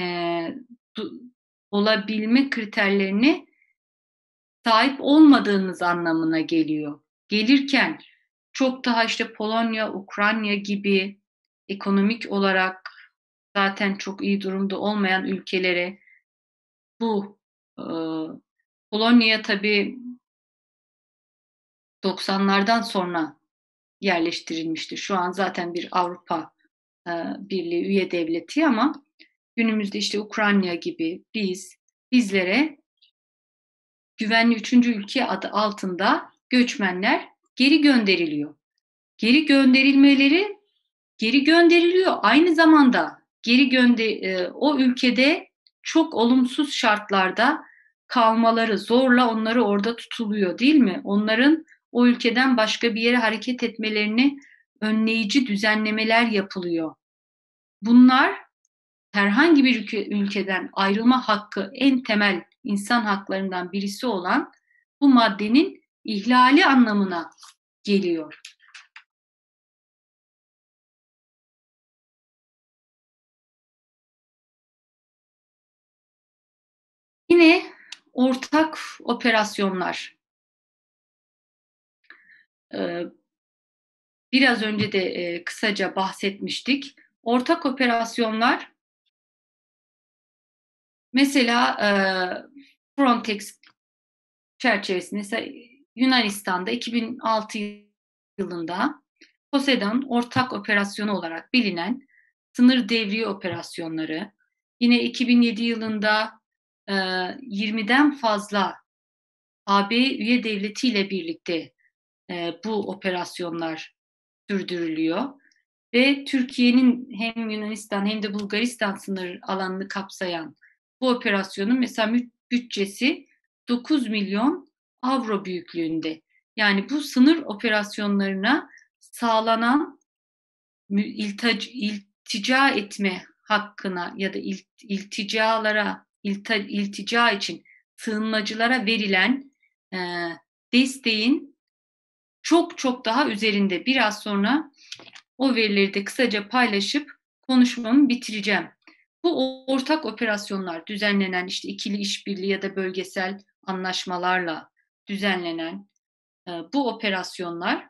olabilme kriterlerine sahip olmadığımız anlamına geliyor. Gelirken çok daha işte Polonya, Ukrayna gibi ekonomik olarak zaten çok iyi durumda olmayan ülkelere bu e, Polonya'ya tabii doksanlardan sonra yerleştirilmişti. Şu an zaten bir Avrupa e, Birliği üye devleti ama günümüzde işte Ukrayna gibi biz, bizlere güvenli üçüncü ülke adı altında göçmenler geri gönderiliyor. Geri gönderilmeleri geri gönderiliyor. Aynı zamanda geri gönder e, o ülkede çok olumsuz şartlarda kalmaları, zorla onları orada tutuluyor, değil mi? Onların o ülkeden başka bir yere hareket etmelerini önleyici düzenlemeler yapılıyor. Bunlar herhangi bir ülke, ülkeden ayrılma hakkı, en temel insan haklarından birisi olan bu maddenin ihlali anlamına geliyor. Yine ortak operasyonlar. Ee, biraz önce de e, kısaca bahsetmiştik. Ortak operasyonlar mesela e, Frontex çerçevesinde mesela Yunanistan'da iki bin altı yılında Poseidon ortak operasyonu olarak bilinen sınır devriye operasyonları, yine iki bin yedi yılında e, yirmiden fazla A B üye devletiyle birlikte e, bu operasyonlar sürdürülüyor ve Türkiye'nin hem Yunanistan hem de Bulgaristan sınır alanını kapsayan bu operasyonun mesela bütçesi dokuz milyon avro büyüklüğünde. Yani bu sınır operasyonlarına sağlanan iltic, iltica etme hakkına ya da il, ilticalara, ilta, iltica için sığınmacılara verilen e, desteğin çok çok daha üzerinde. Biraz sonra o verileri de kısaca paylaşıp konuşmamı bitireceğim. Bu ortak operasyonlar düzenlenen işte ikili işbirliği ya da bölgesel anlaşmalarla düzenlenen e, bu operasyonlar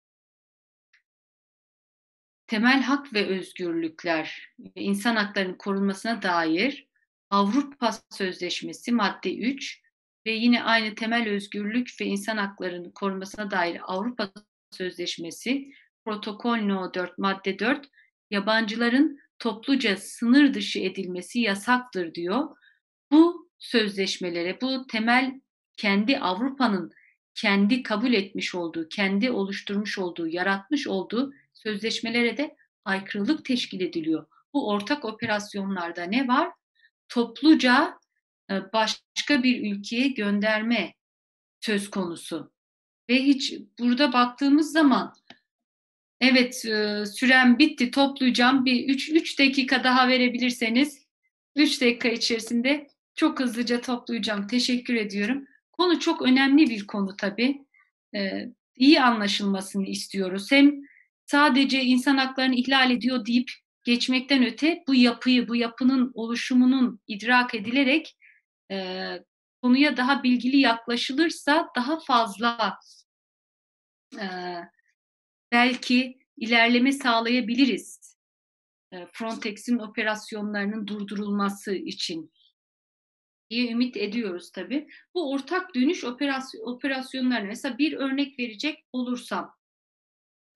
temel hak ve özgürlükler ve insan haklarının korunmasına dair Avrupa Sözleşmesi madde üç ve yine aynı temel özgürlük ve insan haklarının korunmasına dair Avrupa Sözleşmesi protokol no dört madde dört yabancıların topluca sınır dışı edilmesi yasaktır diyor. Bu sözleşmelere, bu temel kendi Avrupa'nın kendi kabul etmiş olduğu, kendi oluşturmuş olduğu, yaratmış olduğu sözleşmelere de aykırılık teşkil ediliyor. Bu ortak operasyonlarda ne var? Topluca başka bir ülkeye gönderme söz konusu. Ve hiç burada baktığımız zaman evet sürem bitti, toplayacağım. Bir üç dakika daha verebilirseniz üç dakika içerisinde çok hızlıca toplayacağım. Teşekkür ediyorum. Konu çok önemli bir konu tabii. Ee, iyi anlaşılmasını istiyoruz. Hem sadece insan haklarını ihlal ediyor deyip geçmekten öte bu yapıyı, bu yapının oluşumunun idrak edilerek e, konuya daha bilgili yaklaşılırsa daha fazla e, belki ilerleme sağlayabiliriz. E, Frontex'in operasyonlarının durdurulması için diye ümit ediyoruz tabii. Bu ortak dönüş operasyon, operasyonlarına mesela bir örnek verecek olursam e,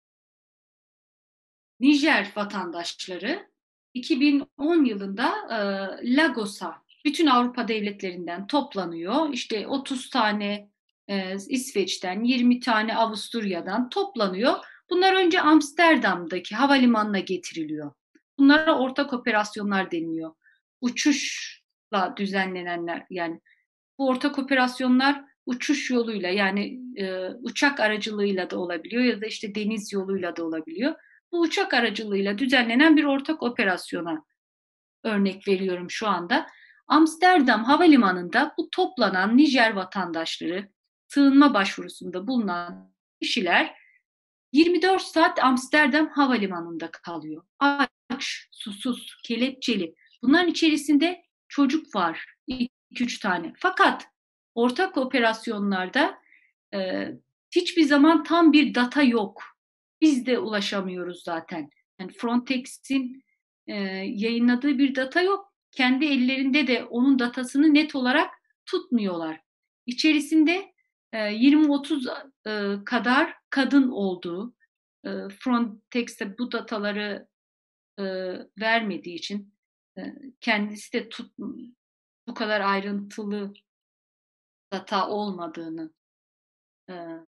Nijer vatandaşları iki bin on yılında e, Lagos'a bütün Avrupa devletlerinden toplanıyor. İşte otuz tane e, İsveç'ten, yirmi tane Avusturya'dan toplanıyor. Bunlar önce Amsterdam'daki havalimanına getiriliyor. Bunlara ortak operasyonlar deniliyor. Uçuşla düzenlenenler, yani bu ortak operasyonlar uçuş yoluyla, yani e, uçak aracılığıyla da olabiliyor ya da işte deniz yoluyla da olabiliyor. Bu uçak aracılığıyla düzenlenen bir ortak operasyona örnek veriyorum şu anda. Amsterdam Havalimanı'nda bu toplanan Nijer vatandaşları, sığınma başvurusunda bulunan kişiler yirmi dört saat Amsterdam Havalimanı'nda kalıyor. Aç, susuz, kelepçeli. Bunların içerisinde çocuk var, iki üç tane. Fakat ortak operasyonlarda e, hiçbir zaman tam bir data yok. Biz de ulaşamıyoruz zaten. Yani Frontex'in e, yayınladığı bir data yok. Kendi ellerinde de onun datasını net olarak tutmuyorlar. İçerisinde e, yirmi otuz e, kadar kadın olduğu, e, Frontex'te bu dataları e, vermediği için kendisi de tut, bu kadar ayrıntılı data olmadığını e,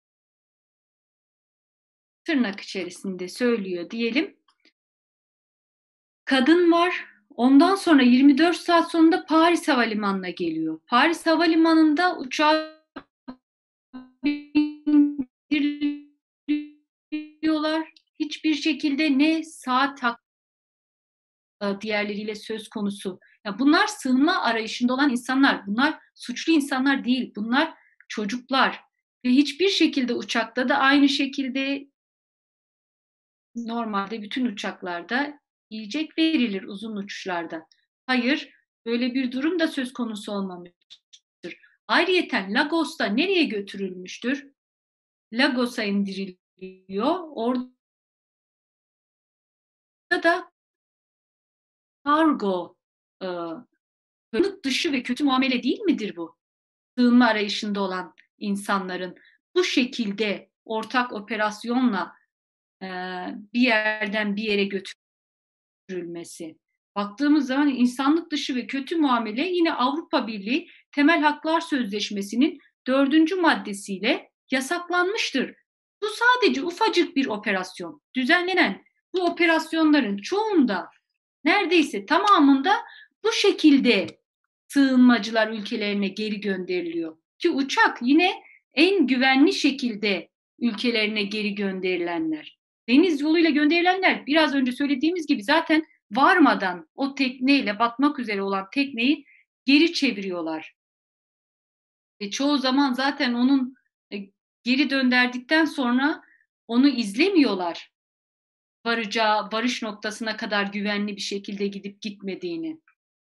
tırnak içerisinde söylüyor diyelim. Kadın var. Ondan sonra yirmi dört saat sonunda Paris Havalimanı'na geliyor. Paris Havalimanı'nda uçağa bindiriyorlar. Hiçbir şekilde ne saat hakkı diğerleriyle söz konusu. Ya bunlar sığınma arayışında olan insanlar. Bunlar suçlu insanlar değil. Bunlar çocuklar. Ve hiçbir şekilde uçakta da aynı şekilde normalde bütün uçaklarda yiyecek verilir uzun uçuşlarda. Hayır, böyle bir durum da söz konusu olmamıştır. Ayrıyeten Lagos'ta nereye götürülmüştür? Lagos'a indiriliyor. Orada da kargo, e, sınır dışı ve kötü muamele değil midir bu? Sığınma arayışında olan insanların bu şekilde ortak operasyonla e, bir yerden bir yere götürülmesi. Baktığımız zaman insanlık dışı ve kötü muamele yine Avrupa Birliği Temel Haklar Sözleşmesi'nin dördüncü maddesiyle yasaklanmıştır. Bu sadece ufacık bir operasyon. Düzenlenen bu operasyonların çoğunda, neredeyse tamamında bu şekilde sığınmacılar ülkelerine geri gönderiliyor. Ki uçak yine en güvenli şekilde ülkelerine geri gönderilenler. Deniz yoluyla gönderilenler biraz önce söylediğimiz gibi zaten varmadan o tekneyle batmak üzere olan tekneyi geri çeviriyorlar. Ve çoğu zaman zaten onun e, geri döndürdükten sonra onu izlemiyorlar. Varacağı, varış noktasına kadar güvenli bir şekilde gidip gitmediğini.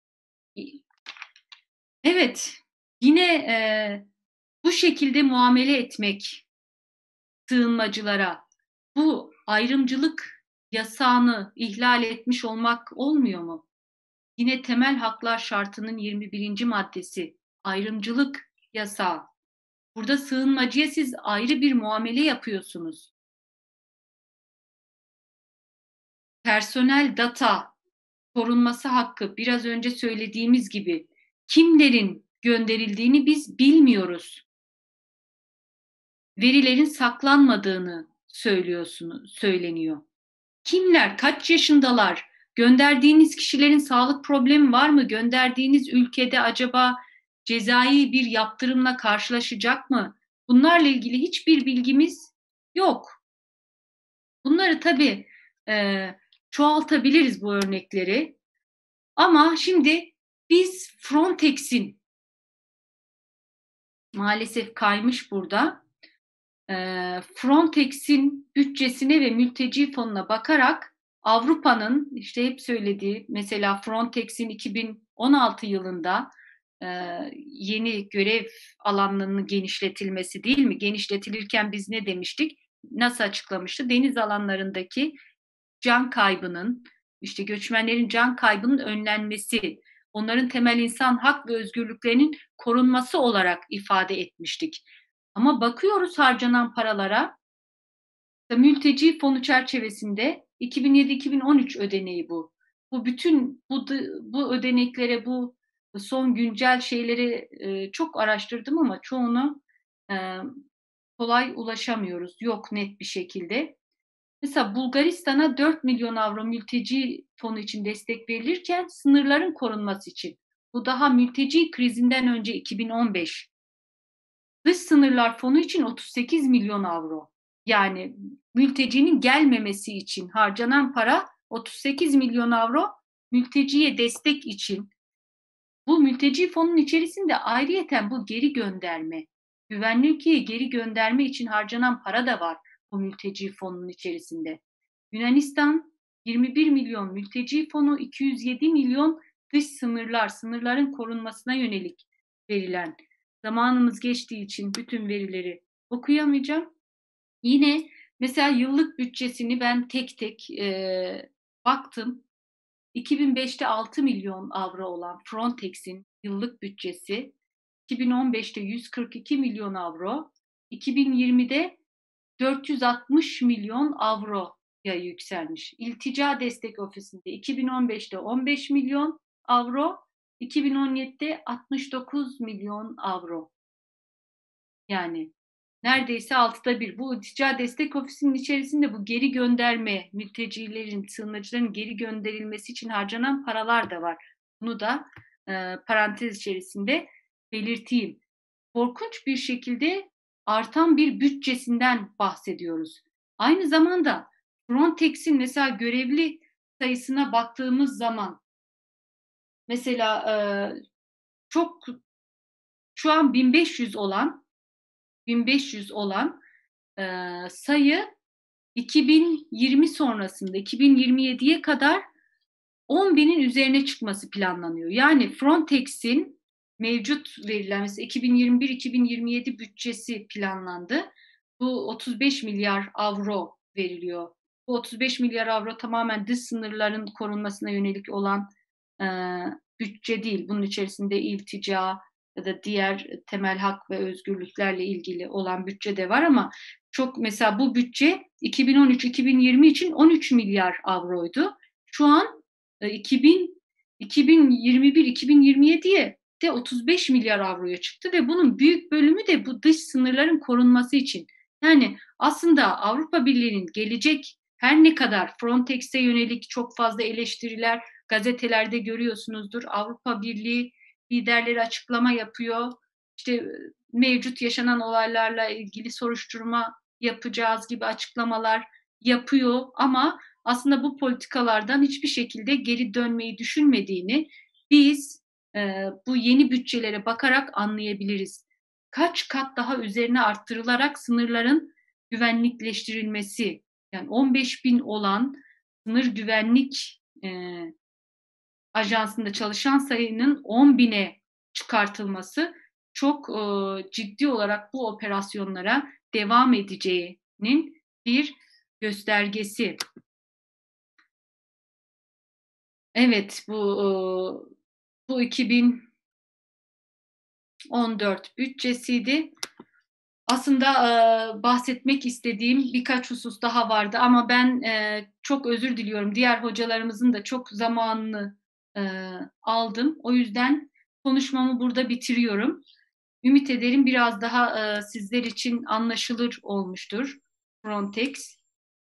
Evet, yine e, bu şekilde muamele etmek sığınmacılara, bu ayrımcılık yasağını ihlal etmiş olmak olmuyor mu? Yine temel haklar şartının yirmi birinci maddesi, ayrımcılık yasağı. Burada sığınmacıya siz ayrı bir muamele yapıyorsunuz. Personel data korunması hakkı, biraz önce söylediğimiz gibi kimlerin gönderildiğini biz bilmiyoruz. Verilerin saklanmadığını söylüyorsunuz, söyleniyor. Kimler, kaç yaşındalar, gönderdiğiniz kişilerin sağlık problemi var mı, gönderdiğiniz ülkede acaba cezai bir yaptırımla karşılaşacak mı? Bunlarla ilgili hiçbir bilgimiz yok. Bunları tabii e, çoğaltabiliriz bu örnekleri. Ama şimdi biz Frontex'in maalesef kaymış burada. Frontex'in bütçesine ve mülteci fonuna bakarak Avrupa'nın işte hep söylediği mesela Frontex'in iki bin on altı yılında e, yeni görev alanlarının genişletilmesi değil mi? Genişletilirken biz ne demiştik? Nasıl açıklamıştı? Deniz alanlarındaki can kaybının, işte göçmenlerin can kaybının önlenmesi, onların temel insan hak ve özgürlüklerinin korunması olarak ifade etmiştik. Ama bakıyoruz harcanan paralara, mülteci fonu çerçevesinde iki bin yedi iki bin on üç ödeneği bu. Bu bütün bu, bu ödeneklere, bu son güncel şeyleri e, çok araştırdım ama çoğunu e, kolay ulaşamıyoruz. Yok net bir şekilde. Mesela Bulgaristan'a dört milyon avro mülteci fonu için destek verilirken sınırların korunması için. Bu daha mülteci krizinden önce iki bin on beş. Dış sınırlar fonu için otuz sekiz milyon avro. Yani mültecinin gelmemesi için harcanan para otuz sekiz milyon avro mülteciye destek için. Bu mülteci fonun içerisinde ayrıyeten bu geri gönderme, güvenli ülkeye geri gönderme için harcanan para da var bu mülteci fonunun içerisinde. Yunanistan yirmi bir milyon mülteci fonu, iki yüz yedi milyon dış sınırlar, sınırların korunmasına yönelik verilen. Zamanımız geçtiği için bütün verileri okuyamayacağım. Yine mesela yıllık bütçesini ben tek tek e, baktım. iki bin beşte altı milyon avro olan Frontex'in yıllık bütçesi iki bin on beşte yüz kırk iki milyon avro, iki bin yirmide dört yüz altmış milyon avroya yükselmiş. İltica Destek Ofisi'nde iki bin on beşte on beş milyon, avro, iki bin on yedide altmış dokuz milyon avro. Yani neredeyse altıda bir. Bu ticari destek ofisinin içerisinde bu geri gönderme, mültecilerin, sığınmacıların geri gönderilmesi için harcanan paralar da var. Bunu da e, parantez içerisinde belirteyim. Korkunç bir şekilde artan bir bütçesinden bahsediyoruz. Aynı zamanda Frontex'in mesela görevli sayısına baktığımız zaman mesela e, çok şu an bin beş yüz olan bin beş yüz olan e, sayı iki bin yirmi sonrasında iki bin yirmi yediye kadar on binin üzerine çıkması planlanıyor. Yani Frontex'in mevcut verilen mesela iki bin yirmi bir iki bin yirmi yedi bütçesi planlandı. Bu otuz beş milyar avro veriliyor. Bu otuz beş milyar avro tamamen dış sınırların korunmasına yönelik olan e, bütçe değil. Bunun içerisinde iltica ya da diğer temel hak ve özgürlüklerle ilgili olan bütçe de var ama çok mesela bu bütçe iki bin on üç iki bin yirmi için on üç milyar avroydu. Şu an iki bin, iki bin yirmi bir iki bin yirmi yediye de otuz beş milyar avroya çıktı ve bunun büyük bölümü de bu dış sınırların korunması için. Yani aslında Avrupa Birliği'nin gelecek her ne kadar Frontex'e yönelik çok fazla eleştiriler gazetelerde görüyorsunuzdur. Avrupa Birliği liderleri açıklama yapıyor. İşte mevcut yaşanan olaylarla ilgili soruşturma yapacağız gibi açıklamalar yapıyor ama aslında bu politikalardan hiçbir şekilde geri dönmeyi düşünmediğini biz e, bu yeni bütçelere bakarak anlayabiliriz. Kaç kat daha üzerine arttırılarak sınırların güvenlikleştirilmesi, yani on beş bin olan sınır güvenlik e, ajansında çalışan sayının on bine çıkartılması çok e, ciddi olarak bu operasyonlara devam edeceğinin bir göstergesi. Evet, bu bu iki bin on dört bütçesiydi. Aslında e, bahsetmek istediğim birkaç husus daha vardı ama ben e, çok özür diliyorum. Diğer hocalarımızın da çok zamanını e, aldım. O yüzden konuşmamı burada bitiriyorum. Ümit ederim biraz daha e, sizler için anlaşılır olmuştur Frontex.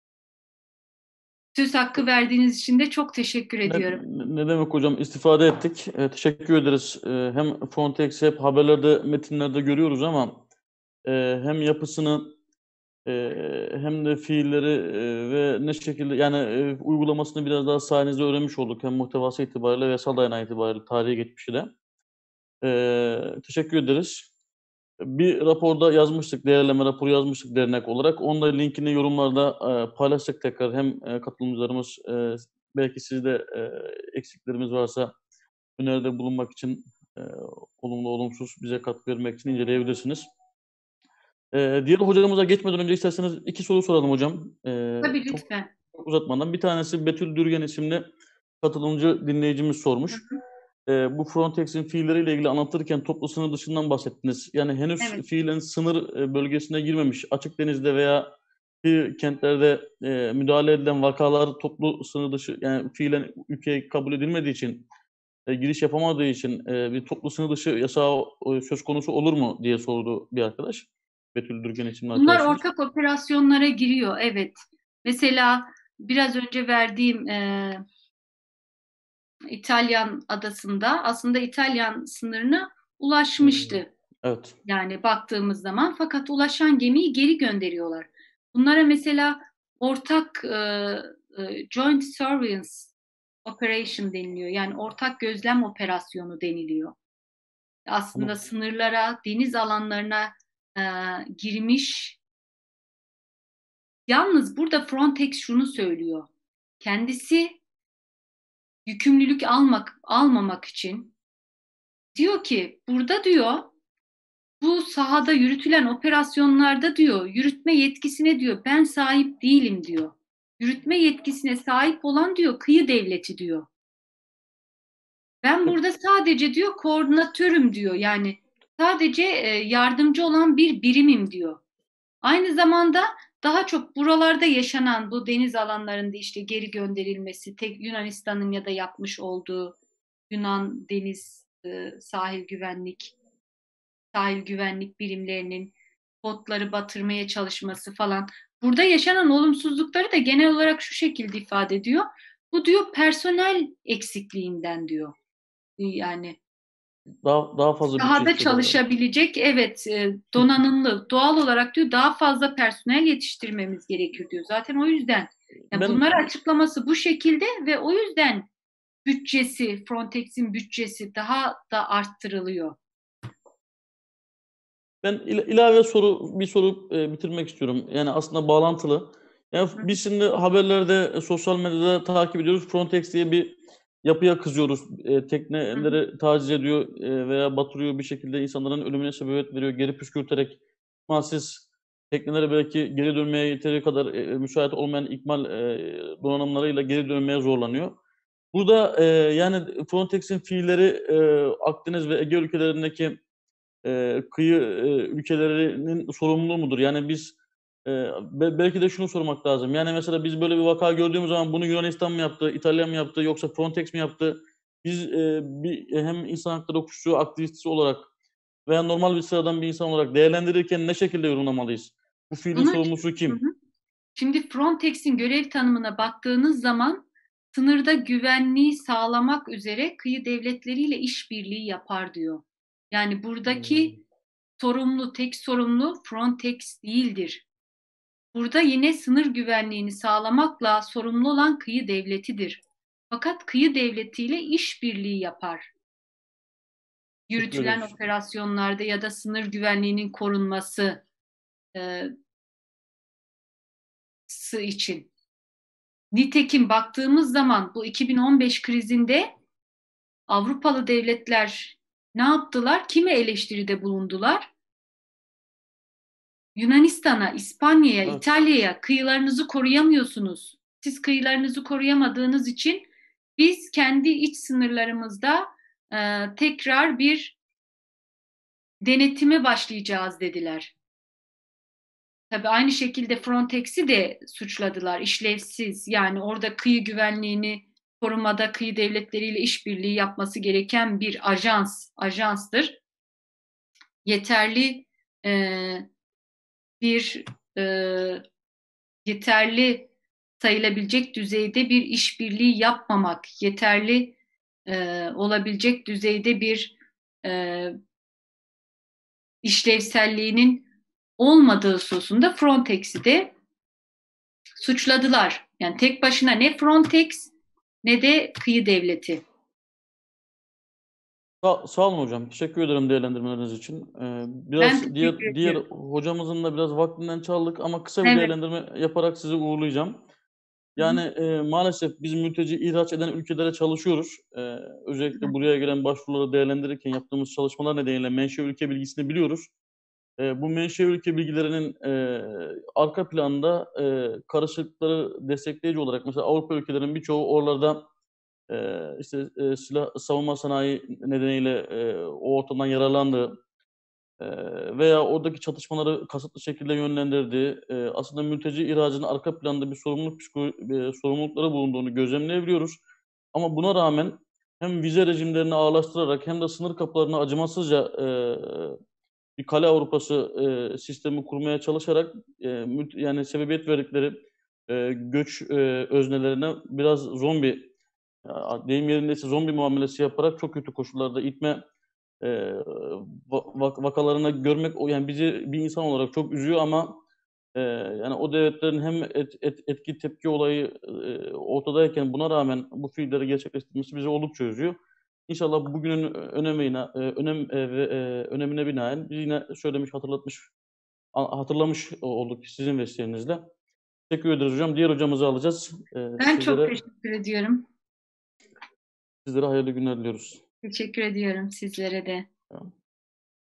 Söz hakkı verdiğiniz için de çok teşekkür Ne, ediyorum. ne demek hocam, istifade ettik. E, teşekkür ederiz. E, hem Frontex'i hep haberlerde, metinlerde görüyoruz ama e, hem yapısını e, hem de fiilleri e, ve ne şekilde yani e, uygulamasını biraz daha sayenizde öğrenmiş olduk. Hem muhtevası itibariyle ve yasal dayanağı itibariyle tarihi geçmişi de. E, teşekkür ederiz. Bir raporda yazmıştık, değerleme raporu yazmıştık dernek olarak. Onun da linkini yorumlarda e, paylaşacak tekrar. Hem e, katılımcılarımız e, belki sizde e, eksiklerimiz varsa öneride bulunmak için e, olumlu olumsuz bize katkı vermek için inceleyebilirsiniz. E, diğer hocamıza geçmeden önce isterseniz iki soru soralım hocam. E, Tabii çok, lütfen. çok uzatmadan. Bir tanesi Betül Dürgen isimli katılımcı dinleyicimiz sormuş. E, bu Frontex'in fiilleriyle ilgili anlatırken toplu sınır dışından bahsettiniz. Yani henüz Evet. fiilen sınır e, bölgesine girmemiş, açık denizde veya bir kentlerde e, müdahale edilen vakalar toplu sınır dışı, yani fiilen ülkeye kabul edilmediği için, e, giriş yapamadığı için e, bir toplu sınır dışı yasağı e, söz konusu olur mu diye sordu bir arkadaş. Betül Dürgen isimli Bunlar arkadaşımız. ortak operasyonlara giriyor, evet. Mesela biraz önce verdiğim e, İtalyan adasında aslında İtalyan sınırına ulaşmıştı. Evet. Yani baktığımız zaman fakat ulaşan gemiyi geri gönderiyorlar. Bunlara mesela ortak e, e, Joint Surveillance Operation deniliyor. Yani ortak gözlem operasyonu deniliyor. Aslında Tamam. sınırlara, deniz alanlarına e, girmiş. Yalnız burada Frontex şunu söylüyor. Kendisi yükümlülük almak almamak için diyor ki burada diyor bu sahada yürütülen operasyonlarda diyor yürütme yetkisine diyor ben sahip değilim diyor. Yürütme yetkisine sahip olan diyor kıyı devleti diyor. Ben burada sadece diyor koordinatörüm diyor. Yani sadece e, yardımcı olan bir birimim diyor. Aynı zamanda daha çok buralarda yaşanan bu deniz alanlarında işte geri gönderilmesi, tek Yunanistan'ın ya da yapmış olduğu Yunan deniz e, sahil güvenlik sahil güvenlik birimlerinin botları batırmaya çalışması falan. Burada yaşanan olumsuzlukları da genel olarak şu şekilde ifade ediyor. Bu diyor personel eksikliğinden diyor. Yani Daha daha fazla bütçe sahada istiyorlar herhalde. çalışabilecek, evet, e, donanımlı, doğal olarak diyor daha fazla personel yetiştirmemiz gerekiyor diyor. Zaten o yüzden yani Ben bunları açıklaması bu şekilde ve o yüzden bütçesi, Frontex'in bütçesi daha da arttırılıyor. Ben il- ilave soru bir soru e, bitirmek istiyorum. Yani aslında bağlantılı. Yani Hı hı, biz şimdi haberlerde, e, sosyal medyada takip ediyoruz. Frontex diye bir yapıya kızıyoruz. E, hı hı. tekneleri taciz ediyor e, veya batırıyor, bir şekilde insanların ölümüne sebebiyet veriyor. Geri püskürterek, ama siz teknelere belki geri dönmeye yeteri kadar e, müsait olmayan ikmal e, donanımlarıyla geri dönmeye zorlanıyor. Burada e, yani Frontex'in fiilleri e, Akdeniz ve Ege ülkelerindeki e, kıyı e, ülkelerinin sorumluluğu mudur? Yani biz e, be- belki de şunu sormak lazım. Yani mesela biz böyle bir vaka gördüğümüz zaman bunu Yunanistan mı yaptı, İtalya mı yaptı, yoksa Frontex mi yaptı? Biz e, bir hem insan hakları hukukçusu, aktivisti olarak veya normal bir sıradan bir insan olarak değerlendirirken ne şekilde yorumlamalıyız? Bu fiilin Bunu sorumlusu hı kim? hı. Şimdi Frontex'in görev tanımına baktığınız zaman sınırda güvenliği sağlamak üzere kıyı devletleriyle işbirliği yapar diyor. Yani buradaki Hmm, sorumlu, tek sorumlu Frontex değildir. Burada yine sınır güvenliğini sağlamakla sorumlu olan kıyı devletidir. Fakat kıyı devletiyle işbirliği yapar. teşekkür Yürütülen ederiz. operasyonlarda ya da sınır güvenliğinin korunması e, için. Nitekim baktığımız zaman bu iki bin on beş krizinde Avrupalı devletler ne yaptılar? Kime eleştiride bulundular? Yunanistan'a, İspanya'ya, Evet, İtalya'ya kıyılarınızı koruyamıyorsunuz. Siz kıyılarınızı koruyamadığınız için biz kendi iç sınırlarımızda e, tekrar bir denetime başlayacağız dediler. Tabii aynı şekilde Frontex'i de suçladılar, işlevsiz. Yani orada kıyı güvenliğini korumada kıyı devletleriyle işbirliği yapması gereken bir ajans, ajanstır. Yeterli e, bir e, yeterli sayılabilecek düzeyde bir işbirliği yapmamak, yeterli e, olabilecek düzeyde bir e, işlevselliğinin olmadığı hususunda Frontex'i de suçladılar. Yani tek başına ne Frontex ne de kıyı devleti. Sa sağ olun hocam. Teşekkür ederim değerlendirmeleriniz için. Ee, Ben biraz diğer teşekkür diğer ediyorum. hocamızın da biraz vaktinden çaldık ama kısa bir Evet. değerlendirme yaparak sizi uğurlayacağım. Hı hı. Yani e, maalesef biz mülteci ihraç eden ülkelere çalışıyoruz. Ee, özellikle buraya gelen başvuruları değerlendirirken yaptığımız çalışmalar nedeniyle menşe ülke bilgisini biliyoruz. Ee, bu menşe ülke bilgilerinin e, arka planda e, karışıklıkları destekleyici olarak mesela Avrupa ülkelerinin birçoğu oralarda e, işte e, silah savunma sanayi nedeniyle e, o ortamdan yararlandığı e, veya oradaki çatışmaları kasıtlı şekilde yönlendirdiği, e, aslında mülteci ihracının arka planda bir sorumluluk psiko- e, sorumlulukları bulunduğunu gözlemleyebiliyoruz. Ama buna rağmen hem vize rejimlerini ağırlaştırarak hem de sınır kapılarını acımasızca e, bir kale Avrupası e, sistemi kurmaya çalışarak e, mülk- yani sebebiyet verdikleri e, göç e, öznelerine biraz zombi, ya, deyim yerindeyse zombi muamelesi yaparak çok kötü koşullarda itme e, va- vakalarına görmek, o yani bizi bir insan olarak çok üzüyor ama e, yani o devletlerin hem et, et- etki tepki olayı e, ortadayken buna rağmen bu fiilleri gerçekleştirmesi bizi oldukça üzüyor. İnşallah bugünün önemine, e, önem e, ve e, önemine binaen biz yine söylemiş, hatırlatmış, a- hatırlamış olduk sizin vesilenizle. Teşekkür ederiz hocam. Diğer hocamızı alacağız. E, Ben çok sizlere teşekkür ediyorum. sizlere hayırlı günler diliyoruz. Teşekkür ediyorum sizlere de. Tamam.